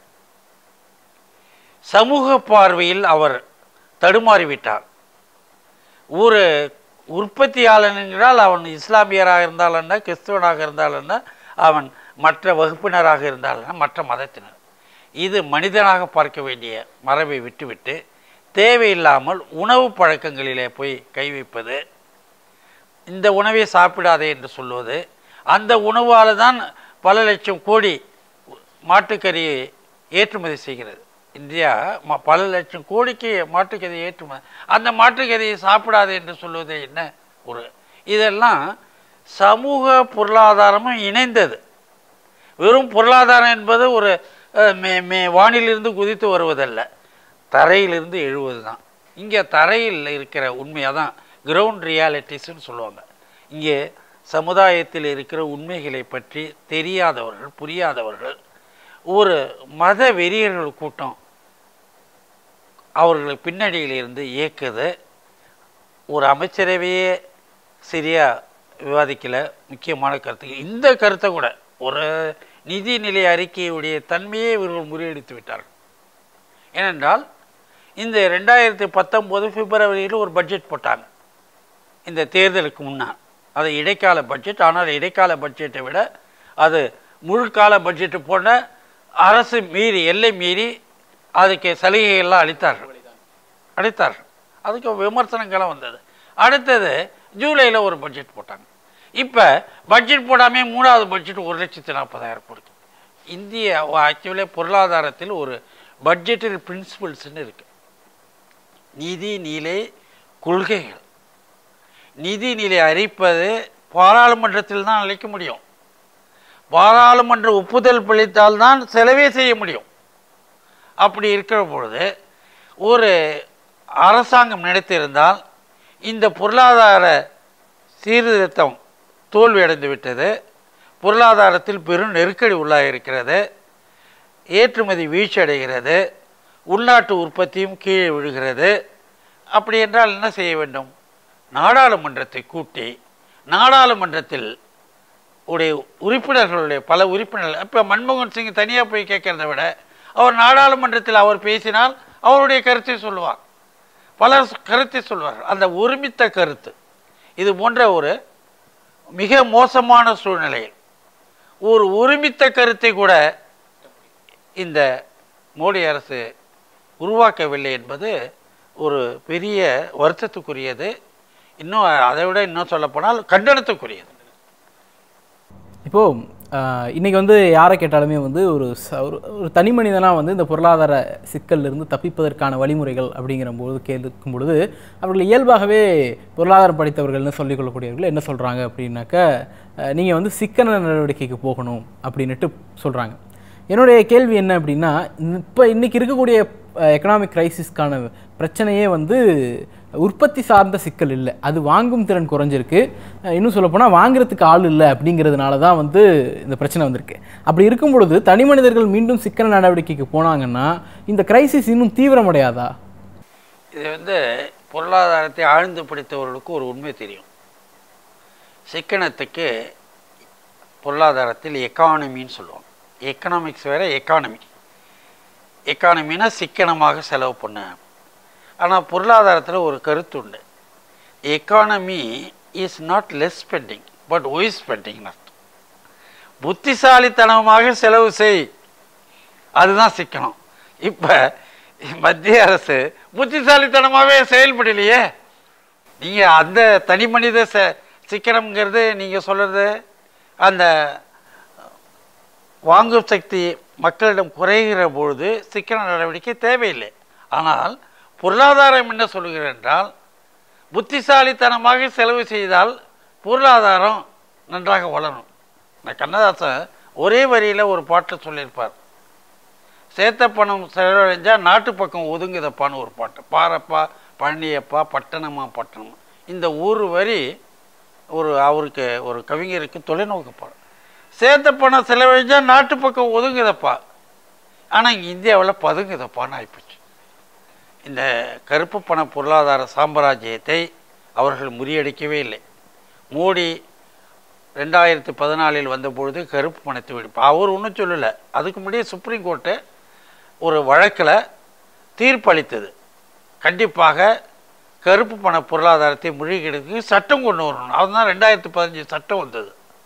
சமூக பார்வையில் அவர் தடுமாறிவிட்டார். ஒரு உற்பத்தியாளன் என்றால் அவன் இஸ்லாமியராக இருந்தால் என்ன, கிறிஸ்தவனாக இருந்தால் என்ன, அவன் மற்ற வகுப்பினராக இருந்தாலும் மற்ற மதத்தினர். இது மனிதனாக பார்க்க வேண்டிய மரபை விட்டுவிட்டு தேவையில்லாமல் உணவு பழக்கங்களிலே போய் கை வைப்பது, இந்த உணவை சாப்பிடாதே என்று சொல்வது, அந்த உணவால் தான் பல லட்சம் கோடி மாட்டுக்கறியை ஏற்றுமதி செய்கிறது. இந்தியா பல லட்சம் கோடிக்கு மாட்டுக்கறி ஏற்றுமதி, அந்த மாட்டுக்கறியை சாப்பிடாது என்று சொல்வது என்ன ஒரு, இதெல்லாம் சமூக பொருளாதாரமும் இணைந்தது. வெறும் பொருளாதாரம் என்பது ஒரு மே மே வானிலிருந்து குதித்து வருவதல்ல, தரையிலிருந்து எழுவது தான். இங்கே தரையில் இருக்கிற உண்மையாக தான் கிரவுண்ட் ரியாலிட்டிஸ்ன்னு சொல்லுவாங்க. இங்கே சமுதாயத்தில் இருக்கிற உண்மைகளை பற்றி தெரியாதவர்கள், புரியாதவர்கள், ஒரு மத வெறியர்கள் கூட்டம் அவர்கள் பின்னணியில் இருந்து இயக்குது. ஒரு அமைச்சரவையே சரியாக விவாதிக்கல முக்கியமான கருத்து. இந்த கருத்தை கூட ஒரு நிதிநிலை அறிக்கையுடைய தன்மையை இவர்கள் முறியடித்து விட்டார்கள். ஏனென்றால் இந்த ரெண்டாயிரத்தி பத்தொம்போது பிப்ரவரியில் ஒரு பட்ஜெட் போட்டாங்க இந்த தேர்தலுக்கு முன்னால். அது இடைக்கால பட்ஜெட். ஆனால் இடைக்கால பட்ஜெட்டை விட அது முழுக்கால பட்ஜெட்டு போன அரசு மீறி எல்லை மீறி அதுக்கு சலுகைகள்லாம் அளித்தார்கள் அளித்தார்கள் அதுக்கு விமர்சனங்கள்லாம் வந்தது. அடுத்தது ஜூலையில் ஒரு பட்ஜெட் போட்டாங்க. இப்போ பட்ஜெட் போடாமல் மூணாவது பட்ஜெட் ஒரு லட்சத்தி நாற்பதாயிரம் கொடுக்கும். இந்திய ஆக்சுவலி பொருளாதாரத்தில் ஒரு பட்ஜெட்டரி பிரின்சிபல்ஸ்ன்னு இருக்குது. நிதி நிலை கொள்கைகள். நிதி நிலை அறிப்பது பாராளுமன்றத்தில் தான் அளிக்க முடியும். பாராளுமன்ற ஒப்புதல் பளித்தால்தான் செலவே செய்ய முடியும். அப்படி இருக்கிற பொழுது ஒரு அரசாங்கம் நினைத்திருந்தால் இந்த பொருளாதார சீர்திருத்தம் தோல்வி அடைந்து விட்டது, பொருளாதாரத்தில் பெரும் நெருக்கடி உள்ளாயிருக்கிறது, ஏற்றுமதி வீழ்ச்சி அடைகிறது, உள்நாட்டு உற்பத்தியும் கீழே விழுகிறது, அப்படி என்றால் என்ன செய்ய வேண்டும்? நாடாளுமன்றத்தை கூட்டி நாடாளுமன்றத்தில் உடைய உறுப்பினர்களுடைய பல உறுப்பினர்கள், இப்போ மன்மோகன் சிங் தனியாக போய் கேட்கறத விட அவர் நாடாளுமன்றத்தில் அவர் பேசினால் அவருடைய கருத்தை சொல்லுவார், பலர் கருத்தை சொல்வார். அந்த ஒருமித்த கருத்து. இது போன்ற ஒரு மிக மோசமான சூழ்நிலையில் ஒரு ஒருமித்த கருத்தை கூட இந்த மோடி அரசு உருவாக்கவில்லை என்பது ஒரு பெரிய வருத்தத்துக்குரியது. இன்னும் அதை விட இன்னும் சொல்லப்போனால் கண்டனத்துக்குரியது. இப்போது இன்றைக்கி வந்து யாரை கேட்டாலுமே வந்து ஒரு ஒரு தனி மனிதனாக வந்து இந்த பொருளாதார சிக்கலிலிருந்து தப்பிப்பதற்கான வழிமுறைகள் அப்படிங்கிற போது கேட்கும் பொழுது அவர்கள் இயல்பாகவே பொருளாதாரம் படித்தவர்கள்னு சொல்லிக்கொள்ளக்கூடியவர்கள் என்ன சொல்கிறாங்க அப்படின்னாக்க, நீங்கள் வந்து சிக்கன நடவடிக்கைக்கு போகணும் அப்படின்ட்டு சொல்கிறாங்க. என்னுடைய கேள்வி என்ன அப்படின்னா, இப்போ இன்றைக்கி இருக்கக்கூடிய எக்கனாமிக் கிரைசிஸ்க்கான பிரச்சனையே வந்து உற்பத்தி சார்ந்த சிக்கல் இல்லை, அது வாங்கும் திறன் குறைஞ்சிருக்கு. இன்னும் சொல்லப்போனால் வாங்குறதுக்கு ஆள் இல்லை அப்படிங்கிறதுனால தான் வந்து இந்த பிரச்சனை வந்திருக்கு. அப்படி இருக்கும் பொழுது தனி மனிதர்கள் மீண்டும் சிக்கன நடவடிக்கைக்கு போனாங்கன்னா இந்த கிரைசிஸ் இன்னும் தீவிரமடையாதா? இது வந்து பொருளாதாரத்தை ஆழ்ந்து படித்தவர்களுக்கு ஒரு உண்மை தெரியும். சிக்கனத்துக்கு பொருளாதாரத்தில் எக்கானமின்னு சொல்லுவாங்க. எக்கனாமிக்ஸ் வேறு, எக்கானமி. எக்கானமினா சிக்கனமாக செலவு பண்ண. ஆனால் பொருளாதாரத்தில் ஒரு கருத்து உண்டு. Economy is not less spending but wise spending. அர்த்தம் புத்திசாலித்தனமாக செலவு செய், அதுதான் சிக்கனம். இப்போ மத்திய அரசு புத்திசாலித்தனமாகவே செயல்படலையே. நீங்கள் அந்த தனி மனித ச சிக்கனம்ங்கிறது நீங்கள் சொல்கிறது அந்த வாங்கும் சக்தி மக்களிடம் குறைகிற பொழுது சிக்கன நடவடிக்கை தேவையில்லை. ஆனால் பொருளாதாரம் என்ன சொல்கிறது என்றால், புத்திசாலித்தனமாக செலவு செய்தால் பொருளாதாரம் நன்றாக வளரும். நான் கண்ணதாசன் ஒரே வரியில் ஒரு பாட்டை சொல்லியிருப்பார். சேத்த பணம் செலவழிஞ்சால் நாட்டு பக்கம் ஒதுங்குதப்பான்னு ஒரு பாட்டு. பாரப்பா பழனியப்பா பட்டணமா பட்டணமா, இந்த ஒரு வரி ஒரு அவருக்கு ஒரு கவிஞருக்கு தொலைநோக்கு பாடம். சேத்த பணம் செலவழிஞ்சால் நாட்டு பக்கம் ஒதுங்குதப்பா, ஆனால் இங்கே இந்தியாவில் பதுங்குதப்பான்னு ஆகிப்போச்சு. இந்த கருப்பு பண பொருளாதார சாம்ராஜ்யத்தை அவர்கள் முறியடிக்கவே இல்லை. மோடி ரெண்டாயிரத்தி பதினாலில் வந்தபொழுது கருப்பு பணத்தை விடுப்பு அவர் ஒன்றும் சொல்லலை. அதுக்கு முன்னாடியே சுப்ரீம் கோர்ட்டு ஒரு வழக்கில் தீர்ப்பளித்தது. கண்டிப்பாக கருப்பு பண பொருளாதாரத்தை முறியடிக்க சட்டம் கொண்டு வரணும். அதுதான் ரெண்டாயிரத்தி பதினஞ்சு சட்டம் வந்தது.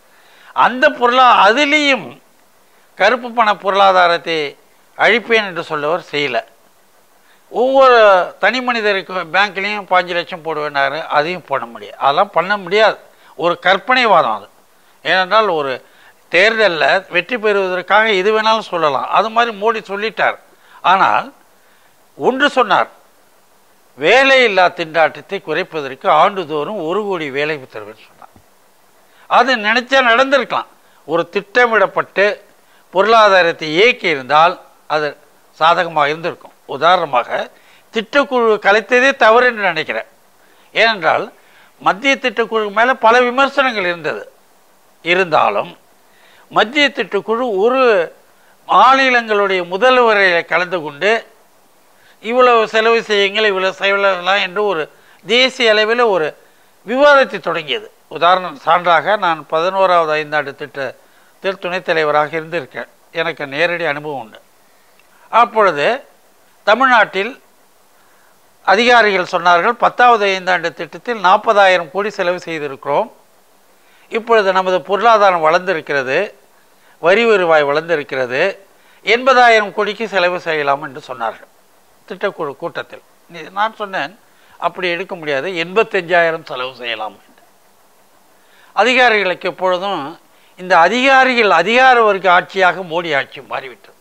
அந்த பொருளா அதிலேயும் கருப்பு பண பொருளாதாரத்தை அழிப்பேன் என்று சொல்லவர் செய்யலை. ஒவ்வொரு தனி மனிதருக்கு பேங்க்லேயும் பாஞ்சு லட்சம் போடுவேன்னாரு, அதையும் போட முடியாது. அதெல்லாம் பண்ண முடியாது. ஒரு கற்பனைவாதம் அது. ஏனென்றால் ஒரு தேர்தலில் வெற்றி பெறுவதற்காக எது வேணாலும் சொல்லலாம். அது மாதிரி மோடி சொல்லிட்டார். ஆனால் ஒன்று சொன்னார், வேலையில்லா திண்டாட்டத்தை குறைப்பதற்கு ஆண்டுதோறும் ஒரு கோடி வேலை தருவேன்னு சொன்னார். அது நினைச்சா நடந்திருக்கலாம். ஒரு திட்டமிடப்பட்டு பொருளாதாரத்தை இயக்கி இருந்தால் அது சாதகமாக இருந்திருக்கும். உதாரணமாக திட்டக்குழு கலைத்ததே தவறு என்று நினைக்கிறேன். ஏனென்றால் மத்திய திட்டக்குழு மேலே பல விமர்சனங்கள் இருந்தது. இருந்தாலும் மத்திய திட்டக்குழு ஒரு மாநிலங்களுடைய முதல்வரை கலந்து கொண்டு இவ்வளவு செலவு செய்யுங்கள், இவ்வளவு செய்யலாம் என்று ஒரு தேசிய அளவில் ஒரு விவாதத்தை தொடங்கியது. உதாரணம் சான்றாக நான் பதினோராவது ஐந்தாண்டு திட்டத்தில் துணைத் தலைவராக இருந்திருக்கேன். எனக்கு நேரடி அனுபவம் உண்டு. அப்பொழுது தமிழ்நாட்டில் அதிகாரிகள் சொன்னார்கள், பத்தாவது ஐந்தாண்டு திட்டத்தில் நாற்பதாயிரம் கோடி செலவு செய்திருக்கிறோம். இப்பொழுது நமது பொருளாதாரம் வளர்ந்திருக்கிறது, வரி வருவாய் வளர்ந்திருக்கிறது, எண்பதாயிரம் கோடிக்கு செலவு செய்யலாம் என்று சொன்னார்கள் திட்டக்குழு கூட்டத்தில். நான் சொன்னேன், அப்படி எடுக்க முடியாது, எண்பத்தஞ்சாயிரம் செலவு செய்யலாம் என்று. அதிகாரிகளுக்கு எப்பொழுதும் இந்த அதிகாரிகள் அதிகார வர்க்க ஆட்சியாக மோடி ஆட்சி மாறிவிட்டது.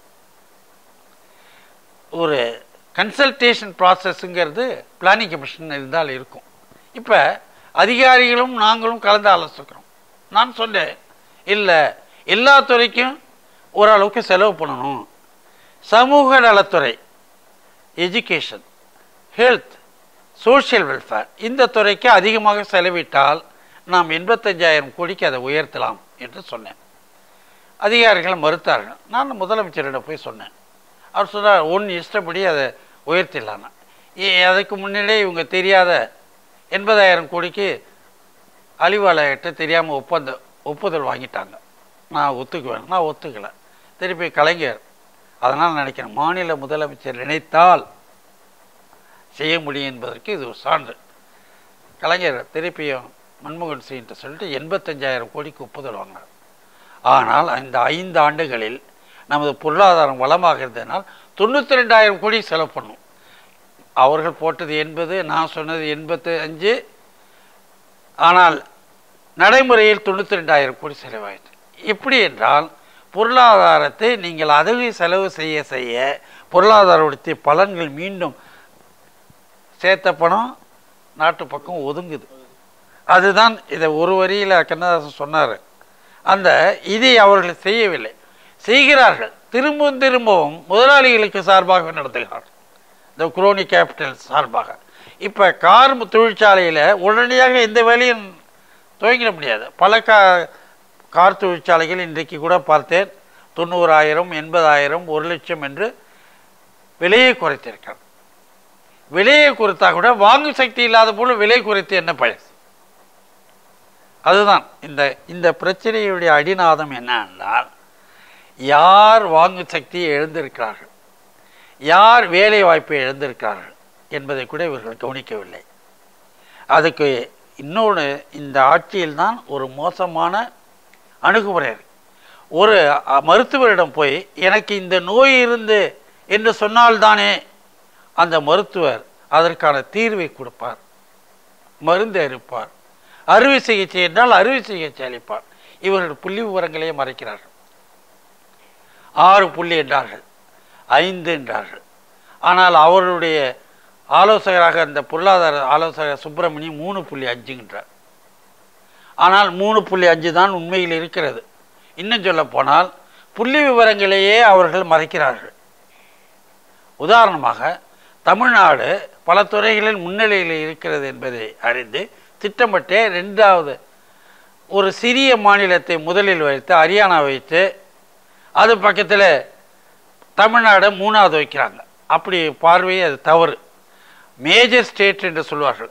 ஒரு கன்சல்டேஷன் ப்ராசஸ்ங்கிறது பிளானிங் கமிஷன் இருந்தால் இருக்கும். இப்போ அதிகாரிகளும் நாங்களும் கலந்து ஆலோசிக்கிறோம். நான் சொன்னேன், இல்லை எல்லா துறைக்கும் ஓரளவுக்கு செலவு பண்ணணும். சமூக நலத்துறை, எஜுகேஷன், ஹெல்த், சோஷியல் வெல்ஃபேர், இந்த துறைக்கு அதிகமாக செலவிட்டால் நாம் எண்பத்தஞ்சாயிரம் கோடிக்கு அதை உயர்த்தலாம் என்று சொன்னேன். அதிகாரிகள் மறுத்தார்கள். நான் முதலமைச்சரிடம் போய் சொன்னேன். அவர் சொன்னார், ஒன்று இஷ்டப்படி அதை உயர்த்திடலான்னு. அதுக்கு முன்னிலே இவங்க தெரியாத எண்பதாயிரம் கோடிக்கு அழிவாளர்கிட்ட தெரியாமல் ஒப்பந்த ஒப்புதல் வாங்கிட்டாங்க. நான் ஒத்துக்குவேன். நான் ஒத்துக்கலை. திருப்பி கலைஞர், அதனால் நினைக்கிறேன் மாநில முதலமைச்சர் நினைத்தால் செய்ய முடியும் என்பதற்கு இது ஒரு சான்று. கலைஞர் திருப்பியும் மன்மோகன் சிங்கிட்ட சொல்லிட்டு எண்பத்தஞ்சாயிரம் கோடிக்கு ஒப்புதல் வாங்கினார். ஆனால் இந்த ஐந்து ஆண்டுகளில் நமது பொருளாதாரம் வளமாக இருந்ததனால் தொண்ணூற்றி ரெண்டாயிரம் கோடி செலவு பண்ணும். அவர்கள் போட்டது எண்பது, நான் சொன்னது எண்பத்து அஞ்சு. ஆனால் நடைமுறையில் தொண்ணூற்றி ரெண்டாயிரம் கோடி செலவாயிற்று. எப்படி என்றால் பொருளாதாரத்தை நீங்கள் அதிக செலவு செய்ய செய்ய பொருளாதாரத்தை பலன்கள் மீண்டும் சேர்த்த பணம் நாட்டு பக்கம் ஒதுங்குது. அதுதான் இதை ஒரு வரியில் கண்ணதாசன் சொன்னார். அந்த இதை அவர்கள் செய்யவில்லை, செய்கிறார்கள். திரும்பவும் திரும்பவும் முதலாளிகளுக்கு சார்பாக நடத்துகிறார்கள், இந்த குரோனி கேபிட்டல் சார்பாக. இப்போ கார் தொழிற்சாலையில் உடனடியாக எந்த வேலையும் துவங்கிட முடியாது. பல கா கார் தொழிற்சாலைகள் இன்றைக்கு கூட பார்த்தேன், தொண்ணூறாயிரம், எண்பதாயிரம், ஒரு லட்சம் என்று விலையை குறைத்திருக்கிறார். விலையை குறைத்தா கூட வாங்கும் சக்தி இல்லாத போல விலை குறைத்து என்ன பயன்? அதுதான் இந்த இந்த பிரச்சனையுடைய அடிநாதம் என்ன என்றால், யார் வாங்கும் சக்தியை எழுந்திருக்கிறார்கள், யார் வேலை வாய்ப்பை எழுந்திருக்கிறார்கள் என்பதை கூட இவர்கள் கவனிக்கவில்லை. அதுக்கு இன்னொன்று, இந்த ஆட்சியில்தான் ஒரு மோசமான அணுகுமுறை. ஒரு மருத்துவரிடம் போய் எனக்கு இந்த நோய் இருந்து என்று சொன்னால்தானே அந்த மருத்துவர் அதற்கான தீர்வை கொடுப்பார், மருந்து அளிப்பார். அறுவை சிகிச்சை என்றால் அறுவை சிகிச்சை அளிப்பார். இவர்கள் புள்ளி விவரங்களையே மறைக்கிறார்கள். ஆறு புள்ளி என்றார்கள், ஐந்து என்றார்கள். ஆனால் அவருடைய ஆலோசகராக அந்த பொருளாதார ஆலோசகர் சுப்பிரமணியம் மூணு புள்ளி அஞ்சுகின்றார். ஆனால் மூணு புள்ளி அஞ்சு தான் உண்மையில் இருக்கிறது. இன்னும் சொல்ல போனால் புள்ளி விவரங்களையே அவர்கள் மறைக்கிறார்கள். உதாரணமாக தமிழ்நாடு பல துறைகளில் முன்னிலையில் இருக்கிறது என்பதை அறிந்து திட்டமிட்டே ரெண்டாவது ஒரு சிறிய மாநிலத்தை முதலில் வைத்து ஹரியானா வைத்து அது பக்கத்தில் தமிழ்நாடு மூணாவது வைக்கிறாங்க. அப்படி பார்வையே அது தவறு. மேஜர் ஸ்டேட் என்று சொல்வார்கள்.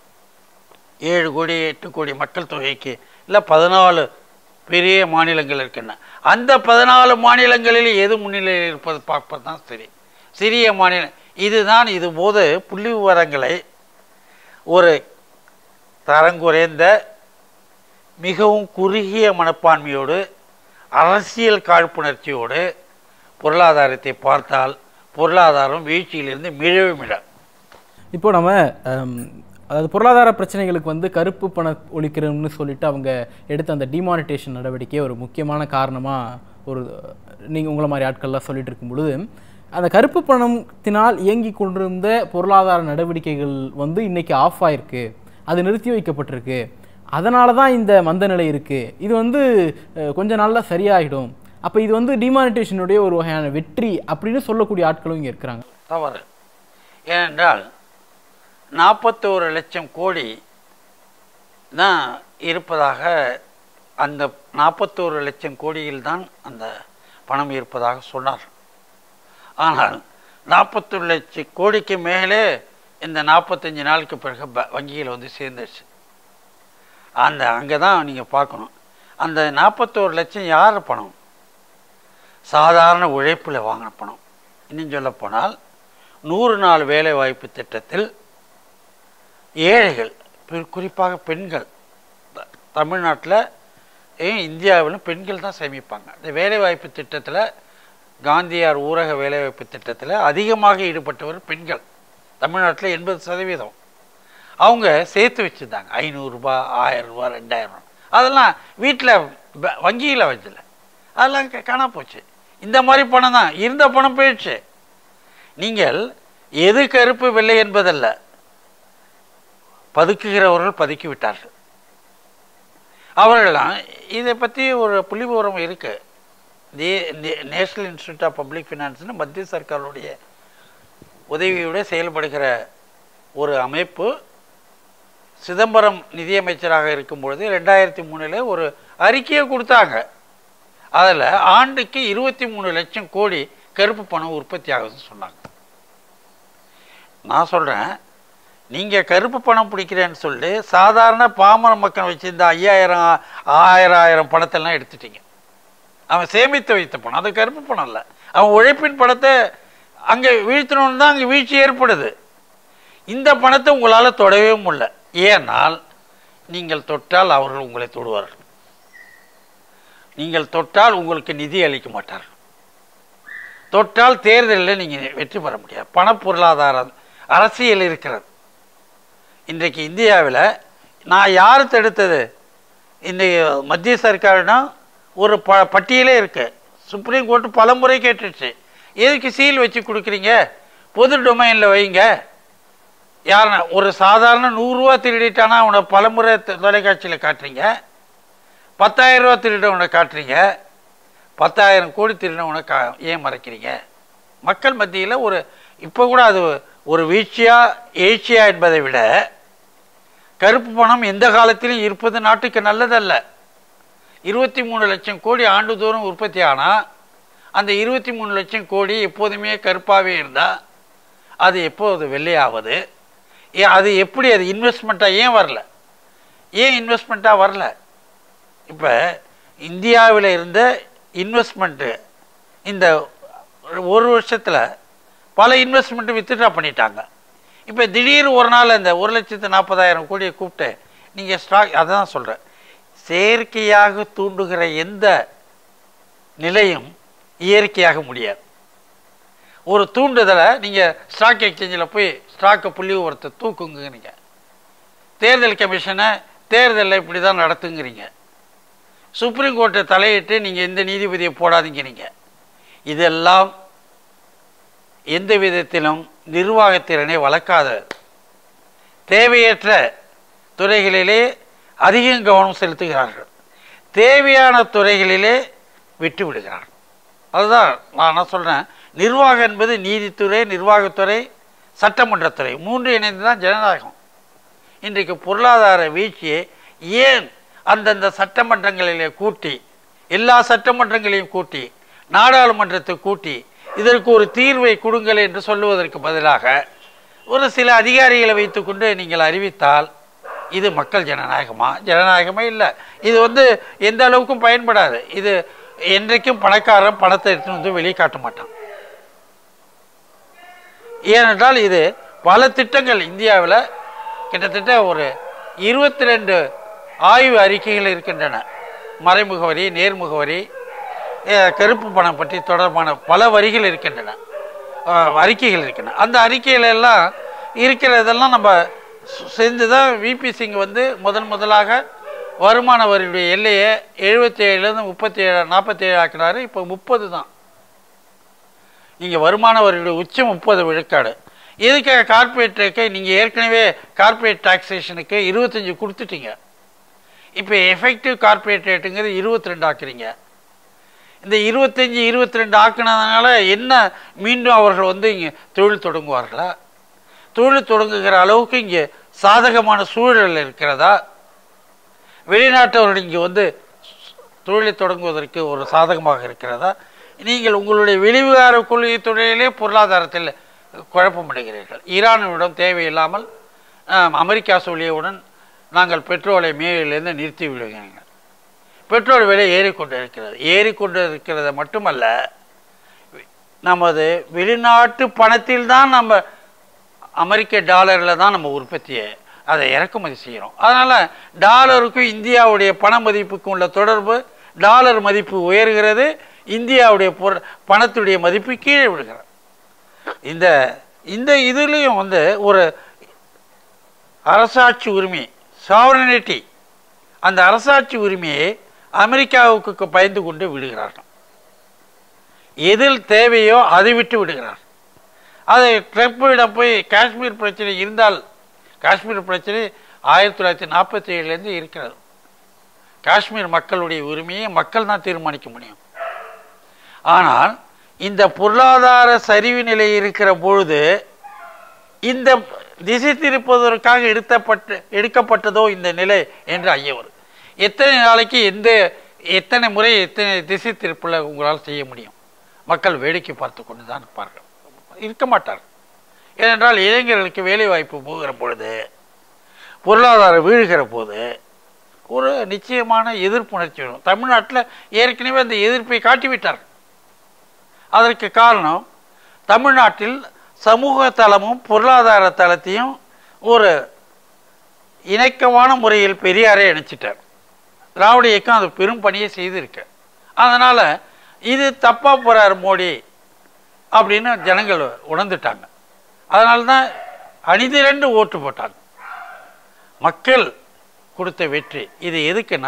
ஏழு கோடி எட்டு கோடி மக்கள் தொகைக்கு இல்லை பதினாலு பெரிய மாநிலங்கள் இருக்கின்றன. அந்த பதினாலு மாநிலங்களில் எது முன்னிலையில் இருப்பது பார்ப்பது தான் சரி. சிறிய மாநிலம் இதுதான். இது போது புள்ளி விவரங்களை ஒரு தரங்குறைந்த மிகவும் குறுகிய மனப்பான்மையோடு அரசியல் காழ்ப்புணர்ச்சியோடு பொருளாதாரத்தை பார்த்தால் பொருளாதாரம் வீழ்ச்சியிலிருந்து மீளவே மீள. இப்போ நம்ம அதாவது பொருளாதார பிரச்சனைகளுக்கு வந்து கருப்பு பண ஒழிக்கிறோம்னு சொல்லிட்டு அவங்க எடுத்த அந்த டிமானிட்டேஷன் நடவடிக்கை ஒரு முக்கியமான காரணமாக ஒரு நீங்கள் உங்களை மாதிரி ஆட்கள்லாம் சொல்லிட்டு இருக்கும் பொழுது, அந்த கருப்பு பணத்தினால் இயங்கி கொண்டிருந்த பொருளாதார நடவடிக்கைகள் வந்து இன்னைக்கு ஆஃப் ஆயிருக்கு, அது நிறுத்தி வைக்கப்பட்டிருக்கு, அதனால தான் இந்த மந்த நிலை இருக்குது, இது வந்து கொஞ்ச நாளில் சரியாயிடும், அப்போ இது வந்து டிமானிட்டேஷனுடைய ஒரு வகையான வெற்றி அப்படின்னு சொல்லக்கூடிய ஆட்களும் இங்கே இருக்கிறாங்க. தவறு. ஏனென்றால் நாற்பத்தோரு லட்சம் கோடி தான் இருப்பதாக, அந்த நாற்பத்தோரு லட்சம் கோடியில் தான் அந்த பணம் இருப்பதாக சொன்னார். ஆனால் நாற்பத்தொரு லட்சம் கோடிக்கு மேலே இந்த நாற்பத்தஞ்சு நாளுக்கு பிறகு வங்கியில் வந்து சேர்ந்துருச்சு. அந்த அங்கே தான் நீங்கள் பார்க்கணும், அந்த நாற்பத்தோரு லட்சம் யார் பணம்? சாதாரண உழைப்பில் வாங்கின பணம். இன்னும் சொல்லப்போனால் நூறு நாள் வேலை வாய்ப்பு திட்டத்தில் ஏழைகள், குறிப்பாக பெண்கள், தமிழ்நாட்டில் ஏன் இந்தியாவிலும் பெண்கள் தான் சேமிப்பாங்க. இந்த வேலைவாய்ப்பு திட்டத்தில், காந்தியார் ஊரக வேலைவாய்ப்பு திட்டத்தில் அதிகமாக ஈடுபட்டவர் பெண்கள். தமிழ்நாட்டில் எண்பது சதவீதம் அவங்க சேர்த்து வச்சுருந்தாங்க. ஐநூறுரூபா, ஆயிரம் ரூபா, ரெண்டாயிரம் ரூபா, அதெல்லாம் வீட்டில் வங்கியில் வச்சல, அதெல்லாம் காணா போச்சு. இந்த மாதிரி பணம் தான் இருந்த பணம் போயிடுச்சு. நீங்கள் எது கருப்பு வெள்ளை என்பதல்ல, பதுக்குகிறவர்கள் பதுக்கி விட்டார்கள். அவர்கள்லாம் இதை பற்றி ஒரு புள்ளிவிவரம் இருக்குது. The national institute of public ஃபினான்ஸ்னு மத்திய சர்க்காருடைய உதவியோடு செயல்படுகிற ஒரு அமைப்பு சிதம்பரம் நிதியமைச்சராக இருக்கும்பொழுது ரெண்டாயிரத்தி மூணில் ஒரு அறிக்கையை கொடுத்தாங்க. அதில் ஆண்டுக்கு இருபத்தி மூணு லட்சம் கோடி கருப்பு பணம் உற்பத்தி ஆகுதுன்னு சொன்னாங்க. நான் சொல்கிறேன், நீங்கள் கருப்பு பணம் பிடிக்கிறேன்னு சொல்லிட்டு சாதாரண பாமர மக்கள் வச்சுருந்த ஐயாயிரம் ஆயிரம் ஆயிரம் பணத்தெல்லாம் எடுத்துட்டீங்க. அவன் சேமித்து வைத்த பணம், அது கருப்பு பணம் இல்லை. அவன் உழைப்பின் பணத்தை அங்கே வீழ்த்தணுன்னு தான் அங்கே வீழ்ச்சி ஏற்படுது. இந்த பணத்தை உங்களால் தொடவே முடியல. ஏனால் நீங்கள் தொட்டால் அவர்கள் உங்களை தொடுவார்கள், நீங்கள் தொட்டால் உங்களுக்கு நிதி அளிக்க மாட்டார்கள், தொட்டால் தேர்தலில் நீங்கள் வெற்றி பெற முடியாது. பண பொருளாதாரம் அரசியல் இருக்கிறது. இன்றைக்கு இந்தியாவில் நான் யார் தடுத்தது? இன்றைக்கு மத்திய சர்க்காருனா ஒரு ப பட்டியலே இருக்குது. சுப்ரீம் கோர்ட்டு பல முறை கேட்டுருச்சு, எதுக்கு சீல் வச்சு கொடுக்குறீங்க, பொது டொமைனில் வைங்க. யார் ஒரு சாதாரண நூறுரூவா திருடிட்டானா அவனை பலமுறை தொலைக்காட்சியில் காட்டுறீங்க, பத்தாயிரம் ரூபா திருடவனை காட்டுறீங்க, பத்தாயிரம் கோடி திருடவனை கா ஏன் மறைக்கிறீங்க? மக்கள் மத்தியில் ஒரு இப்போ கூட அது ஒரு வீழ்ச்சியா எழுச்சியா என்பதை விட கருப்பு பணம் எந்த காலத்திலும் இருப்பது நாட்டுக்கு நல்லதல்ல. இருபத்தி மூணு லட்சம் கோடி ஆண்டுதோறும் உற்பத்தி ஆனால் அந்த இருபத்தி மூணு லட்சம் கோடி எப்போதுமே கருப்பாகவே இருந்தால் அது எப்போது வெள்ளையாவது? அது எப்படி அது இன்வெஸ்ட்மெண்ட்டாக ஏன் வரல? ஏன் இன்வெஸ்ட்மெண்ட்டாக வரல? இப்போ இந்தியாவில் இருந்த இன்வெஸ்ட்மெண்ட்டு இந்த ஒரு வருஷத்தில் பல இன்வெஸ்ட்மெண்ட்டு வித்ட்ரா பண்ணிட்டாங்க. இப்போ திடீர்னு ஒரு நாள் அந்த ஒரு லட்சத்து நாற்பதாயிரம் கோடியை கூப்பிட்டு நீங்கள் ஸ்டாக், அதை தான் சொல்கிறேன், செயற்கையாக தூண்டுகிற எந்த நிலையும் இயற்கையாக முடியாது. ஒரு தூண்டுதலை நீங்கள் ஸ்டாக் எக்ஸ்சேஞ்சில் போய் ஸ்டாக்கை புள்ளி ஒருத்த தூக்குங்கிறீங்க, தேர்தல் கமிஷனை தேர்தலில் இப்படி தான் நடத்துங்கிறீங்க, சுப்ரீம் கோர்ட்டை தலையிட்டு நீங்கள் எந்த நீதிபதியை போடாதீங்கிறீங்க. இதெல்லாம் எந்த விதத்திலும் நிர்வாகத்திறனை வளர்க்காத, தேவையற்ற துறைகளிலே அதிகம் கவனம் செலுத்துகிறார்கள், தேவையான துறைகளிலே விட்டு விடுகிறார்கள். அதுதான் நான் என்ன சொல்கிறேன், நிர்வாகம் என்பது நீதித்துறை, நிர்வாகத்துறை, சட்டமன்றத்துறை மூன்று இணைந்து தான் ஜனநாயகம். இன்றைக்கு பொருளாதார வீழ்ச்சியை ஏன் அந்தந்த சட்டமன்றங்களிலே கூட்டி, எல்லா சட்டமன்றங்களையும் கூட்டி, நாடாளுமன்றத்தை கூட்டி இதற்கு ஒரு தீர்வை கொடுங்கள் என்று சொல்லுவதற்கு பதிலாக ஒரு சில அதிகாரிகளை வைத்துக்கொண்டு நீங்கள் அறிவித்தால் இது மக்கள் ஜனநாயகமா? ஜனநாயகமே இல்லை. இது வந்து எந்த அளவுக்கும் பயன்படாது. இது என்றைக்கும் பணக்காரன் பணத்தை எடுத்துன்னு வந்து வெளியே காட்ட மாட்டான். ஏனென்றால் இது பல திட்டங்கள் இந்தியாவில் கிட்டத்தட்ட ஒரு இருபத்தி ரெண்டு ஆய்வு அறிக்கைகள் இருக்கின்றன. மறைமுகவரி, நேர்முகவரி, கருப்பு பணம் பற்றி தொடர்பான பல வரிகள் இருக்கின்றன, அறிக்கைகள் இருக்கின்றன. அந்த அறிக்கைகள் எல்லாம் இருக்கிறதெல்லாம் நம்ம செஞ்சு தான் விபி சிங் வந்து முதன் முதலாக வருமான வரியுடைய எல்லையை எழுபத்தி ஏழுலேருந்து முப்பத்தி ஏழு நாற்பத்தி ஏழு ஆக்கினாரு. இப்போ முப்பது தான். நீங்கள் வருமான வரியுடைய உச்சம் முப்பது விழுக்காடு. எதுக்காக கார்பரேட்டுக்கு நீங்கள் ஏற்கனவே கார்பரேட் டாக்ஸேஷனுக்கு இருபத்தஞ்சி கொடுத்துட்டீங்க. இப்போ எஃபெக்டிவ் கார்பரேட் ரேட்டுங்கிறது இருபத்தி ரெண்டு ஆக்குறீங்க. இந்த இருபத்தஞ்சி இருபத்தி ரெண்டு ஆக்குனதுனால என்ன மீண்டும் அவர்கள் வந்து இங்கே தொழில் தொடங்குவார்களா? தொழில் தொடங்குகிற அளவுக்கு இங்கே சாதகமான சூழல் இருக்கிறதா? வெளிநாட்டவர்கள் இங்கே வந்து தொழிலை தொடங்குவதற்கு ஒரு சாதகமாக இருக்கிறதா? நீங்கள் உங்களுடைய வெளிவிகார கொள்கை தொழிலே பொருளாதாரத்தில் குழப்பமடைகிறீர்கள். ஈரானிடம் தேவையில்லாமல் அமெரிக்கா சொல்லியவுடன் நாங்கள் பெட்ரோலை மேலிருந்து நிறுத்தி விடுகிறீங்க. பெட்ரோல் விலை ஏறிக்கொண்டு இருக்கிறது. ஏறிக்கொண்டு இருக்கிறது மட்டுமல்ல, நமது வெளிநாட்டு பணத்தில் தான் நம்ம அமெரிக்க டாலரில் தான் நம்ம உற்பத்தியை அதை இறக்குமதி செய்கிறோம். அதனால் டாலருக்கும் இந்தியாவுடைய பண மதிப்புக்கும் உள்ள தொடர்பு, டாலர் மதிப்பு உயர்கிறது, இந்தியாவுடைய பொருள் பணத்துடைய மதிப்பு கீழே விடுகிறது. இந்த இந்த இதுலேயும் வந்து ஒரு அரசாட்சி உரிமை, சாவரனிட்டி, அந்த அரசாட்சி உரிமையை அமெரிக்காவுக்கு பயந்து கொண்டு விடுகிறார்கள். எதில் தேவையோ அதை விட்டு விடுகிறார். அதை ட்ரம்பிடம் போய் காஷ்மீர் பிரச்சனை இருந்தால், காஷ்மீர் பிரச்சனை ஆயிரத்தி தொள்ளாயிரத்தி நாற்பத்தி ஏழுலேருந்து இருக்கிறது. காஷ்மீர் மக்களுடைய உரிமையை மக்கள் தான் தீர்மானிக்க முடியும். ஆனால் இந்த பொருளாதார சரிவு நிலை இருக்கிற பொழுது இந்த திசை திருப்பதற்காக எடுத்தப்பட்டு எடுக்கப்பட்டதோ இந்த நிலை என்று ஐயவர். எத்தனை நாளைக்கு எந்த எத்தனை முறை எத்தனை திசை திருப்பல உங்களால் செய்ய முடியும்? மக்கள் வேடிக்கை பார்த்து கொண்டு தான் இருப்பார்கள், இருக்க மாட்டார்கள். ஏனென்றால் இளைஞர்களுக்கு வேலை வாய்ப்பு போகிற பொழுது, பொருளாதாரம் வீழ்கிற போது ஒரு நிச்சயமான எதிர்ப்புணர்ச்சி வரும். தமிழ்நாட்டில் ஏற்கனவே அந்த எதிர்ப்பை காட்டிவிட்டார். அதற்கு காரணம், தமிழ்நாட்டில் சமூக தளமும் பொருளாதார தளத்தையும் ஒரு இணக்கமான முறையில் பெரியாரே இணைச்சிட்டார். திராவிட இயக்கம் அது பெரும் பணியை செய்திருக்க. அதனால் இது தப்பாக போகிறார் மோடி அப்படின்னு ஜனங்கள் உணர்ந்துட்டாங்க. அதனால தான் அணிதிரண்டு ஓட்டு போட்டாங்க. மக்கள் கொடுத்த வெற்றி. இது எதுக்குன்னா,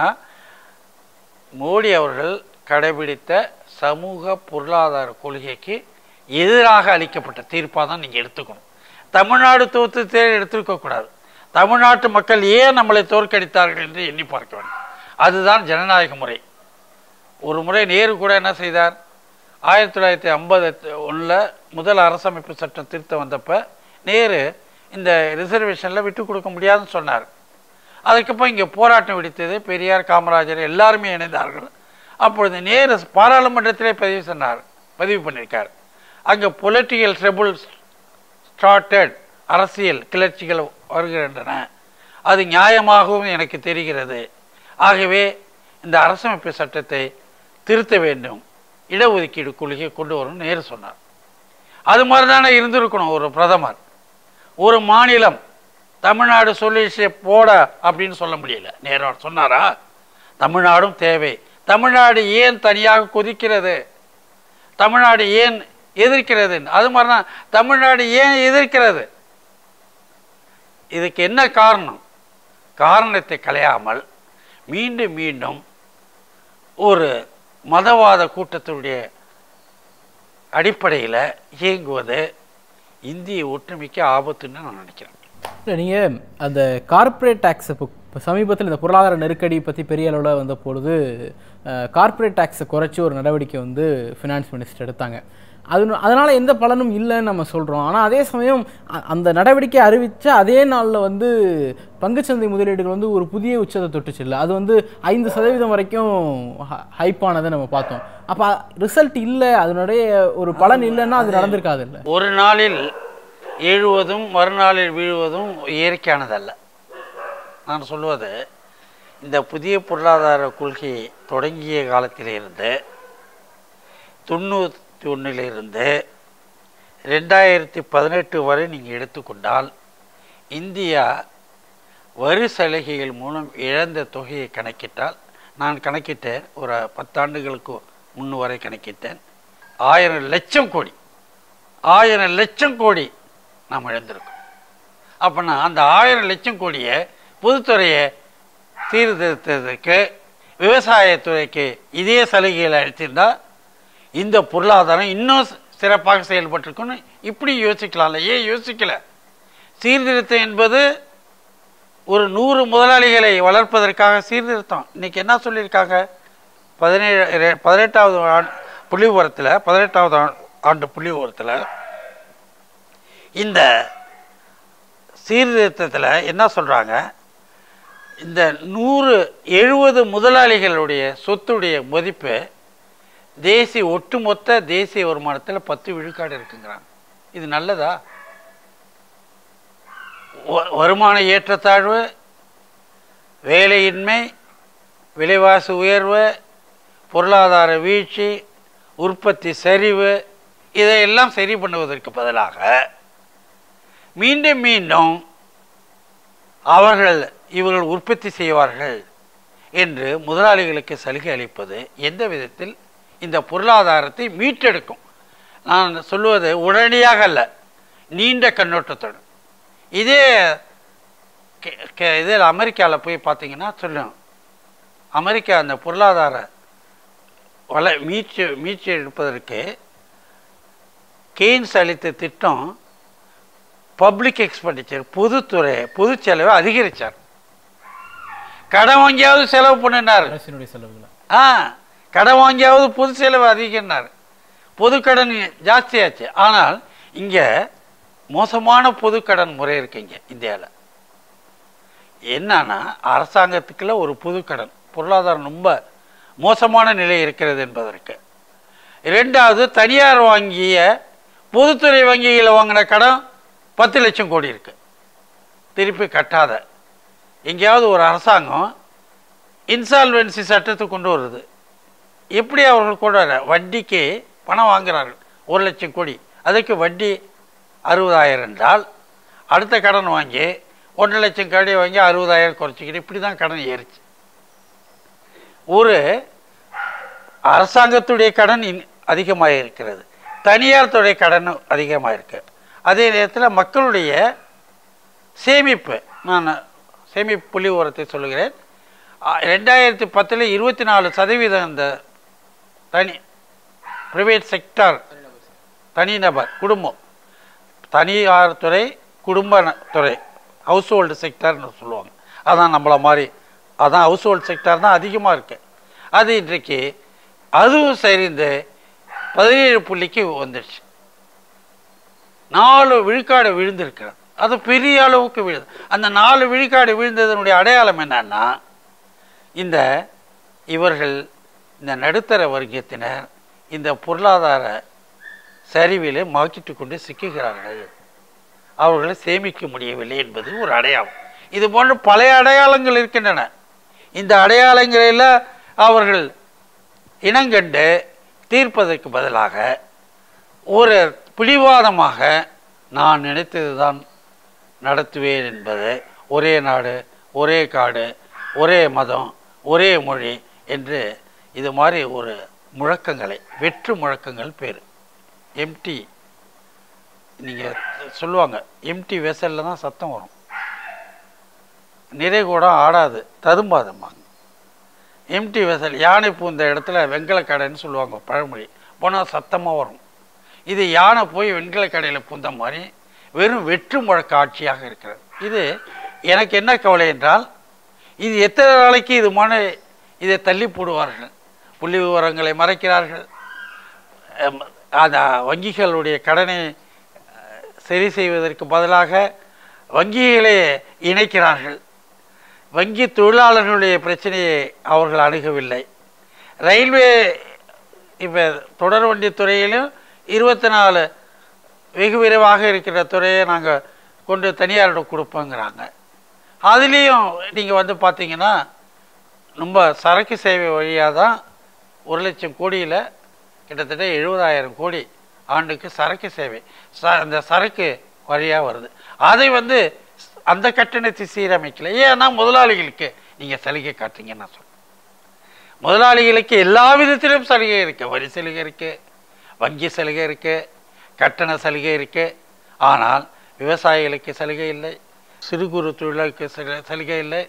மோடி அவர்கள் கடைபிடித்த சமூக பொருளாதார கொள்கைக்கு எதிராக அளிக்கப்பட்ட தீர்ப்பாக தான் நீங்கள் எடுத்துக்கணும். தமிழ்நாடு தோற்றத்தை எடுத்துக்கக்கூடாது. தமிழ்நாட்டு மக்கள் ஏன் நம்மளை தோற்கடித்தார்கள் என்று எண்ணி பார்க்க வேண்டும். அதுதான் ஜனநாயக முறை. ஒரு முறை நேரு கூட என்ன செய்தார், ஆயிரத்தி தொள்ளாயிரத்தி ஐம்பது ஒன்றில் முதல் அரசமைப்பு சட்டம் திருத்தம் வந்தப்போ நேரு இந்த ரிசர்வேஷனில் விட்டு கொடுக்க முடியாதுன்னு சொன்னார். அதுக்கப்புறம் இங்கே போராட்டம் வெடித்தது. பெரியார், காமராஜர் எல்லாருமே இணைந்தார்கள். அப்பொழுது நேரு பாராளுமன்றத்திலே பதிவு சொன்னார், பதிவு பண்ணியிருக்கார். அங்கே பொலிட்டிக்கல் ட்ரபிள் ஸ்டார்டட், அரசியல் கிளர்ச்சிகள் வருகின்றன, அது நியாயமாகவும் எனக்கு தெரிகிறது. ஆகவே இந்த அரசமைப்பு சட்டத்தை திருத்த வேண்டும், இடஒதுக்கீடு கொள்கையை கொண்டு வரணும்னு நேரு சொன்னார். அது மாதிரி தானே இருந்திருக்கணும் ஒரு பிரதமர். ஒரு மாநிலம் தமிழ்நாடு சொல்லிச்சு போட அப்படின்னு சொல்ல முடியல. நேரு சொன்னாரா? தமிழ்நாடும் தேவை. தமிழ்நாடு ஏன் தனியாக கொதிக்கிறது, தமிழ்நாடு ஏன் எதிர்க்கிறது? அது மாதிரி தான் தமிழ்நாடு ஏன் எதிர்க்கிறது, இதுக்கு என்ன காரணம்? காரணத்தை களையாமல் மீண்டும் மீண்டும் ஒரு மதவாத கூட்டத்தினுடைய அடிப்படையில் இயங்குவது இந்திய ஒற்றுமைக்கு ஆபத்துன்னு நான் நினைக்கிறேன். இல்லை, நீங்கள் அந்த கார்ப்பரேட் டேக்ஸை இப்போ சமீபத்தில் இந்த பொருளாதார நெருக்கடி பற்றி பெரிய அளவில் வந்த பொழுது கார்ப்பரேட் டேக்ஸை குறைச்சி ஒரு நடவடிக்கை வந்து ஃபினான்ஸ் மினிஸ்டர் எடுத்தாங்க. அது அதனால் எந்த பலனும் இல்லைன்னு நம்ம சொல்கிறோம். ஆனால் அதே சமயம் அந்த நடவடிக்கை அறிவித்த அதே நாளில் வந்து பங்குச்சந்தை முதலீடுகள் வந்து ஒரு புதிய உச்சத்தை தொட்டுச்சு. இல்லை, அது வந்து ஐந்து சதவீதம் வரைக்கும் ஹைப்பானதை நம்ம பார்த்தோம். அப்போ ரிசல்ட் இல்லை, அதனுடைய ஒரு பலன் இல்லைன்னா அது நடந்திருக்காது. இல்லை, ஒரு நாளில் எழுவதும் மறுநாளில் வீழுவதும் இயற்கையானதல்ல. நான் சொல்வது, இந்த புதிய பொருளாதார கொள்கை தொடங்கிய காலத்திலிருந்து தொண்ணூற்றி ஒன்றிலிருந்து ரெண்டாயிரத்தி பதினெட்டு வரை நீங்கள் எடுத்துக்கொண்டால், இந்தியா வரி சலுகைகள் மூலம் இழந்த தொகையை கணக்கிட்டால், நான் கணக்கிட்டேன், ஒரு பத்தாண்டுகளுக்கு முன்னு வரை கணக்கிட்டேன், ஆயிரம் லட்சம் கோடி ஆயிரம் லட்சம் கோடி நாம் இழந்திருக்கோம். அப்படின்னா அந்த ஆயிரம் லட்சம் கோடியை பொதுத்துறையை சீர்திருத்தத்துக்கு, விவசாயத்துறைக்கு இதே சலுகைகளை அளித்திருந்தால் இந்த பொருளாதாரம் இன்னும் சிறப்பாக செயல்பட்டிருக்குன்னு இப்படி யோசிக்கலாம்ல. ஏன் யோசிக்கல? சீர்திருத்தம் என்பது ஒரு நூறு முதலாளிகளை வளர்ப்பதற்காக சீர்திருத்தம். இன்னைக்கு என்ன சொல்லியிருக்காங்க? பதினேழு பதினெட்டாவது ஆண்டு புள்ளி விவரத்தில் பதினெட்டாவது ஆண்டு புள்ளி விவரத்தில் இந்த சீர்திருத்தத்தில் என்ன சொல்கிறாங்க? இந்த நூறு எழுபது முதலாளிகளுடைய சொத்துடைய மதிப்பு தேசிய ஒட்டுமொத்த தேசிய வருமானத்தில் பத்து விழுக்காடு இருக்குங்கிறாங்க. இது நல்லதா? வருமான ஏற்றத்தாழ்வு, வேலையின்மை, விலைவாசி உயர்வு, பொருளாதார வீழ்ச்சி, உற்பத்தி சரிவு, இதையெல்லாம் சரி பண்ணுவதற்கு பதிலாக மீண்டும் மீண்டும் அவர்கள் இவர்கள் உற்பத்தி செய்வார்கள் என்று முதலாளிகளுக்கு சலுகை அளிப்பது எந்த விதத்தில் இந்த பொருளாதாரத்தை மீட்டெடுக்கும்? நான் சொல்லுவது உடனடியாக அல்ல, நீண்ட கண்ணோட்டத்தோடு. இதே இதில் அமெரிக்காவில் போய் பார்த்தீங்கன்னா சொல்லும், அமெரிக்கா அந்த பொருளாதார வள மீட்சி மீட்சி எடுப்பதற்கு கெய்ன்ஸ் அளித்த திட்டம் பப்ளிக் எக்ஸ்பெண்டிச்சர், பொதுத்துறை பொது செலவை அதிகரித்தார். கடன் வாங்கியாவது செலவு பண்ணினார். ஆ கடன் வாங்கியாவது பொது செலவு அதிகரினார். பொது கடன் ஜாஸ்தியாச்சு. ஆனால் இங்கே மோசமான பொது கடன் முறை இருக்கு. இங்கே இந்தியாவில் என்னன்னா, அரசாங்கத்துக்குள்ள ஒரு பொது கடன், பொருளாதாரம் ரொம்ப மோசமான நிலை இருக்கிறது என்பதற்கு. இரண்டாவது, தனியார் வாங்கிய பொதுத்துறை வங்கியில் வாங்கின கடன் பத்து லட்சம் கோடி இருக்கு, திருப்பி கட்டாத. எங்கேயாவது ஒரு அரசாங்கம் இன்சால்வென்சி சட்டத்தை கொண்டு வருது. எப்படி அவர்கள் கொண்டு வர? வட்டிக்கு பணம் வாங்குகிறார்கள் ஒரு லட்சம் கோடி, அதுக்கு வட்டி அறுபதாயிரம் என்றால் அடுத்த கடன் வாங்கி ஒன்றரை லட்சம் கோடி வாங்கி அறுபதாயிரம் குறைச்சிக்கிட்டு இப்படி தான் கடன் ஏறிச்சு. ஒரு அரசாங்கத்துடைய கடன் அதிகமாக இருக்கிறது, தனியார் துறை கடன் அதிகமாக இருக்கு. அதே நேரத்தில் மக்களுடைய சேமிப்பு, நான் சேமிப்பு புள்ளி விவரத்தை சொல்லுகிறேன். ரெண்டாயிரத்தி பத்தில் இருபத்தி நாலு சதவீதம் இந்த தனி ப்ரைவேட் செக்டார், தனிநபர் குடும்பம், தனியார் துறை குடும்ப துறை, ஹவுஸ் ஹோல்டு செக்டார்னு சொல்லுவாங்க. அதான் நம்மளை மாதிரி, அதான் ஹவுஸ் ஹோல்டு செக்டார் தான் அதிகமாக இருக்குது. அது இன்றைக்கு அதுவும் சரிந்து பதினேழு புள்ளிக்கு வந்துடுச்சு. நாலு விழுக்காடு விழுந்திருக்கிறது. அது பெரிய அளவுக்கு விழுது. அந்த நாலு விழுக்காடு விழுந்ததனுடைய அடையாளம் என்னன்னா, இந்த இவர்கள் இந்த நடுத்தர வர்க்கத்தினர் இந்த பொருளாதார சரிவிலே மாக்கிட்டு கொண்டு சிக்குகிறார்கள், அவர்களை சேமிக்க முடியவில்லை என்பது ஒரு அடையாளம். இது போன்ற பழைய அடையாளங்கள் இருக்கின்றன. இந்த அடையாளங்களில் அவர்கள் இனங்கண்டு தீர்ப்பதற்கு பதிலாக ஒரு பிடிவாதமாக நான் நினைத்தது தான் நடத்துவேன் என்பது, ஒரே நாடு, ஒரே காடு, ஒரே மதம், ஒரே மொழி என்று இது மாதிரி ஒரு முழக்கங்களை, வெற்று முழக்கங்கள் பேர். எம்டி, நீங்கள் சொல்லுவாங்க, எம்டி வெசலில் தான் சத்தம் வரும், நிறை கூட ஆடாது, ததும்பாதம்பாங்க. எம்டி வெசல், யானை பூந்த இடத்துல வெண்கல கடைன்னு சொல்லுவாங்க பழமொழி, போனால் சத்தமாக வரும். இது யானை போய் வெண்கல கடையில் பூந்த மாதிரி வெறும் வெற்று முழக்க ஆட்சியாக இருக்கிறது. இது எனக்கு என்ன கவலை என்றால், இது எத்தனை நாளைக்கு இது மன இதை தள்ளி போடுவார்கள்? புள்ளி விவரங்களை மறைக்கிறார்கள், அந்த வங்கிகளுடைய கடனை சரி செய்வதற்கு பதிலாக வங்கிகளை இணைக்கிறார்கள். வங்கி தொழிலாளர்களுடைய பிரச்சனையை அவர்கள் அணுகவில்லை. ரயில்வே இப்போ தொடர் வண்டி துறையிலும் இருபத்தி நாலு வெகு விரைவாக இருக்கிற துறையை நாங்கள் கொண்டு தனியாரிடம் கொடுப்போங்கிறாங்க. அதுலேயும் நீங்கள் வந்து பார்த்தீங்கன்னா ரொம்ப சரக்கு சேவை வழியாக தான் ஒரு லட்சம் கோடியில் கிட்டத்தட்ட எழுபதாயிரம் கோடி ஆண்டுக்கு சரக்கு சேவை, ச அந்த சரக்கு வழியாக வருது. அதை வந்து அந்த கட்டணத்தை சீரமைக்கல. ஏன்னா முதலாளிகளுக்கு நீங்கள் சலுகை காட்டுறீங்கன்னு நான் சொல்கிறேன். முதலாளிகளுக்கு எல்லா விதத்திலும் சலுகை இருக்குது. வரி சலுகை இருக்குது, வங்கி சலுகை இருக்குது, கட்டண சலுகை இருக்குது. ஆனால் விவசாயிகளுக்கு சலுகை இல்லை, சிறு குறு தொழிலாளருக்கு சலுகை இல்லை.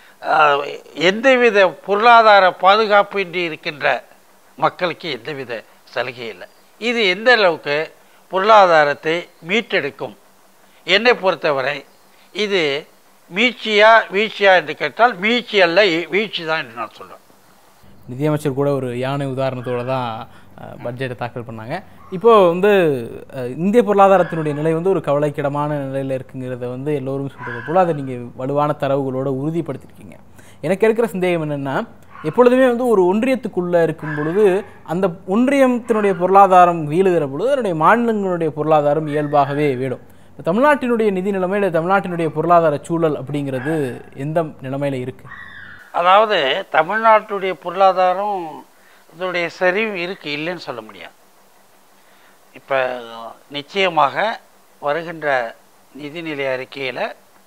எந்தவித பொருளாதார பாதுகாப்பு இன்றி இருக்கின்ற மக்களுக்கு எந்தவித சலுகை இல்லை. இது எந்த அளவுக்கு பொருளாதாரத்தை மீட்டெடுக்கும்? என்னை பொறுத்தவரை இது மீட்சியா வீழ்ச்சியா என்று கேட்டால் மீட்சி அல்ல, வீழ்ச்சி தான் என்று நான் சொல்கிறேன். நிதியமைச்சர் கூட ஒரு யானை உதாரணத்தோடு தான் பட்ஜெட்டை தாக்கல் பண்ணாங்க. இப்போது வந்து இந்திய பொருளாதாரத்தினுடைய நிலை வந்து ஒரு கவலைக்கிடமான நிலையில் இருக்குங்கிறத வந்து எல்லோரும் சொல்கிறது போல் அதை நீங்கள் வலுவான தரவுகளோடு உறுதிப்படுத்திருக்கீங்க. எனக்கு இருக்கிற சந்தேகம் என்னென்னா, எப்பொழுதுமே வந்து ஒரு ஒன்றியத்துக்குள்ளே இருக்கும் பொழுது அந்த ஒன்றியத்தினுடைய பொருளாதாரம் வீழுகிற பொழுது அதனுடைய மாநிலங்களுடைய பொருளாதாரம் இயல்பாகவே வீடும். தமிழ்நாட்டினுடைய நிதி நிலைமையில் தமிழ்நாட்டினுடைய பொருளாதார சூழல் அப்படிங்கிறது எந்த நிலைமையில் இருக்குது? அதாவது தமிழ்நாட்டுடைய பொருளாதாரம் இதோடைய சரிவு இருக்குது, இல்லைன்னு சொல்ல முடியாது. இப்போ நிச்சயமாக வருகின்ற நிதிநிலை அறிக்கையில்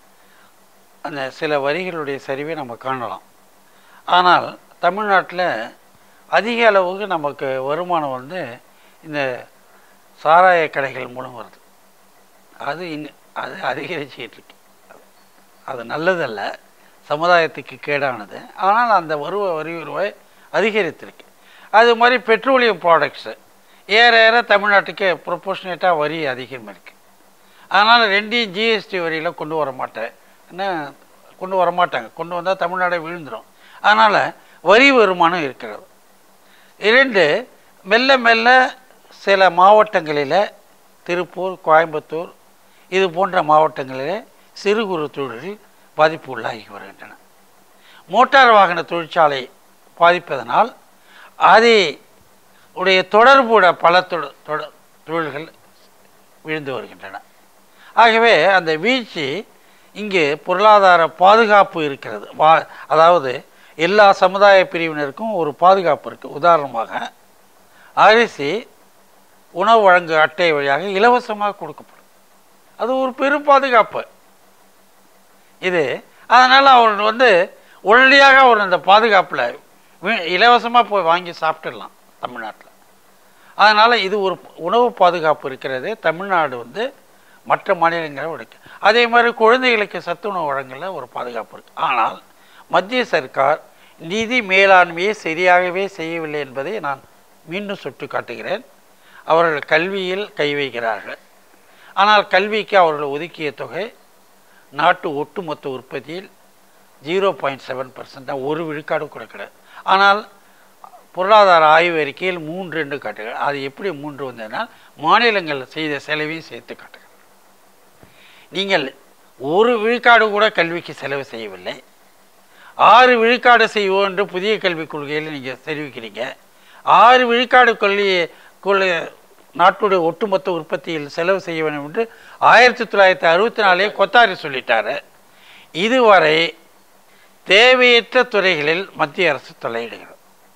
அந்த சில வரிகளுடைய சரிவை நம்ம காணலாம். ஆனால் தமிழ்நாட்டில் அதிக அளவுக்கு நமக்கு வருமானம் வந்து இந்த சாராய கடைகள் மூலம் வருது. அது இன் அது அதிகரிச்சுக்கிட்டு இருக்கு. அது நல்லதல்ல, சமுதாயத்துக்கு கேடானது. ஆனால் அந்த வருவ வரி வருவாய் அதிகரித்திருக்கு. அது மாதிரி பெட்ரோலியம் ப்ராடக்ட்ஸு ஏற ஏற தமிழ்நாட்டுக்கு ப்ரொபோர்ஷனேட்டாக வரி அதிகமாக இருக்குது. அதனால் ரெண்டையும் ஜிஎஸ்டி வரியில் கொண்டு வர மாட்டேன் என்ன கொண்டு வர மாட்டாங்க. கொண்டு வந்தால் தமிழ்நாடை விழுந்துடும். அதனால் வரி வருமானம் இருக்கிறது. இரண்டு, மெல்ல மெல்ல சில மாவட்டங்களில் திருப்பூர், கோயம்புத்தூர் இது போன்ற மாவட்டங்களில் சிறு குறு தொழில்கள் பாதிப்பு உள்ளாகி வருகின்றன. மோட்டார் வாகன தொழிற்சாலை பாதிப்பதனால் அதை உடைய தொடர்புட பல தொழில்கள் விழுந்து வருகின்றன. ஆகவே அந்த வீழ்ச்சி இங்கு பொருளாதார பாதுகாப்பு இருக்கிறது. வா அதாவது எல்லா சமுதாய பிரிவினருக்கும் ஒரு பாதுகாப்பு இருக்குது. உதாரணமாக அரிசி உணவு வழங்கு அட்டை வழியாக இலவசமாக கொடுக்கப்படும். அது ஒரு பெரும் பாதுகாப்பு இது. அதனால் அவர் வந்து உடனடியாக அவர் அந்த பாதுகாப்பில் இலவசமாக போய் வாங்கி சாப்பிட்டுடலாம் தமிழ்நாட்டில். அதனால் இது ஒரு உணவு பாதுகாப்பு இருக்கிறது. தமிழ்நாடு வந்து மற்ற மாநிலங்களை உடைக்க. அதே மாதிரி குழந்தைகளுக்கு சத்துணவு வழங்கல ஒரு பாதுகாப்பு இருக்குது. ஆனால் மத்திய சர்க்கார் நிதி மேலாண்மையை சரியாகவே செய்யவில்லை என்பதை நான் மீண்டும் சுட்டி காட்டுகிறேன். அவர்கள் கல்வியில் கை வைக்கிறார்கள். ஆனால் கல்விக்கு அவர்கள் ஒதுக்கிய தொகை நாட்டு ஒட்டுமொத்த உற்பத்தியில் ஜீரோ பாயிண்ட் செவன் பர்சன்ட் தான், ஒரு விழுக்காடு கூட கிடையாது. ஆனால் பொருளாதார ஆய்வு அறிக்கையில் மூன்று என்று காட்டுகிறார். அது எப்படி மூன்று வந்ததுன்னா மாநிலங்கள் செய்த செலவையும் சேர்த்து காட்டுகிறார். நீங்கள் ஒரு விழுக்காடு கூட கல்விக்கு செலவு செய்யவில்லை. ஆறு விழுக்காடு செய்வோம் என்று புதிய கல்விக் கொள்கையில் நீங்கள் தெரிவிக்கிறீங்க. ஆறு விழுக்காடு கொள்கையை கொள்கை நாட்டுடைய ஒட்டுமொத்த உற்பத்தியில் செலவு செய்ய வேண்டும் என்று ஆயிரத்தி தொள்ளாயிரத்தி அறுபத்தி நாலே கொத்தாரி சொல்லிட்டாரு. இதுவரை தேவையற்ற துறைகளில் மத்திய அரசு தலையிடுகிறது.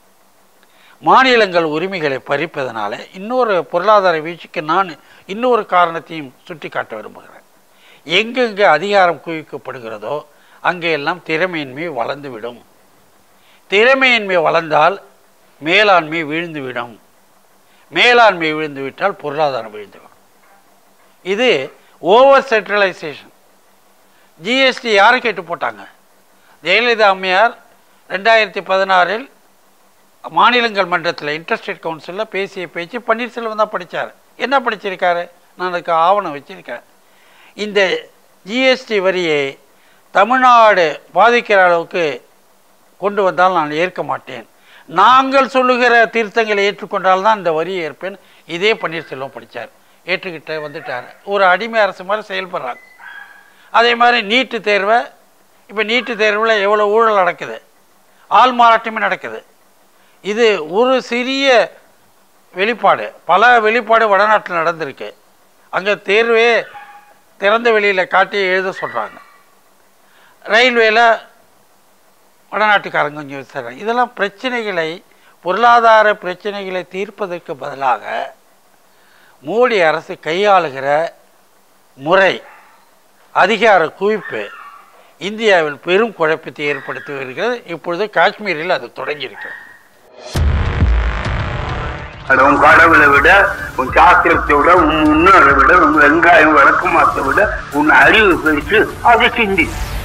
மாநிலங்கள் உரிமைகளை பறிப்பதனால இன்னொரு பொருளாதார வீழ்ச்சிக்கு நான் இன்னொரு காரணத்தையும் சுட்டி காட்ட விரும்புகிறேன். எங்கெங்கே அதிகாரம் குவிக்கப்படுகிறதோ அங்கே எல்லாம் திறமையின்மை வளர்ந்துவிடும். திறமையின்மை வளர்ந்தால் மேலாண்மை வீழ்ந்துவிடும். மேலாண்மை விழுந்துவிட்டால் பொருளாதாரம் விழுந்துவிடும். இது ஓவர் சென்ட்ரலைசேஷன். ஜிஎஸ்டி யாரை கேட்டு போட்டாங்க? ஜெயலலிதா அம்மையார் ரெண்டாயிரத்தி பதினாறில் மாநிலங்கள் மன்றத்தில் இன்டர்ஸ்டேட் கவுன்சிலில் பேசிய பேச்சு பன்னீர்செல்வம் தான் படித்தார். என்ன படிச்சிருக்காரு? நான் அதுக்கு ஆவணம் வச்சிருக்கேன். இந்த ஜிஎஸ்டி வரியை தமிழ்நாடு பாதிக்கிற அளவுக்கு கொண்டு வந்தால் நான் ஏற்க மாட்டேன். நாங்கள் சொல்லுகிற தீர்த்தங்களை ஏற்றுக்கொண்டால் தான் இந்த வரியை ஏற்பேன். இதே பன்னீர்செல்வம் படித்தார், ஏற்றுக்கிட்ட வந்துட்டார். ஒரு அடிமை அரசு மாதிரி செயல்படுறாங்க. அதே மாதிரி நீட்டு தேர்வை இப்போ நீட்டு தேர்வில் எவ்வளோ ஊழல் நடக்குது, ஆள் மாறாட்டமே நடக்குது. இது ஒரு சிறிய வெளிப்பாடு. பல வெளிப்பாடு வடநாட்டில் நடந்திருக்கு. அங்கே தேர்வே திறந்த வெளியில் காட்டி எழுத சொல்கிறாங்க. ரயில்வேல வடநாட்டுக்காரங்க கொஞ்சம் விசாரிக்கிறாங்க. இதெல்லாம் பிரச்சனைகளை, பொருளாதார பிரச்சனைகளை தீர்ப்பதற்கு பதிலாக மோடி அரசு கையாளுகிற முறை அதிகார குவிப்பு இந்தியாவில் பெரும் குழப்பத்தை ஏற்படுத்தி வருகிறது. இப்பொழுது காஷ்மீரில் அது தொடங்கியிருக்கிறது. உன் கடவுளை விட, உன் சாஸ்திரத்தை விட, உன் முன்னோரை விட, உன் வெங்காயம் வழக்கமாத்தை விட உன் அறிவு பெருசு, அதை சிந்தி.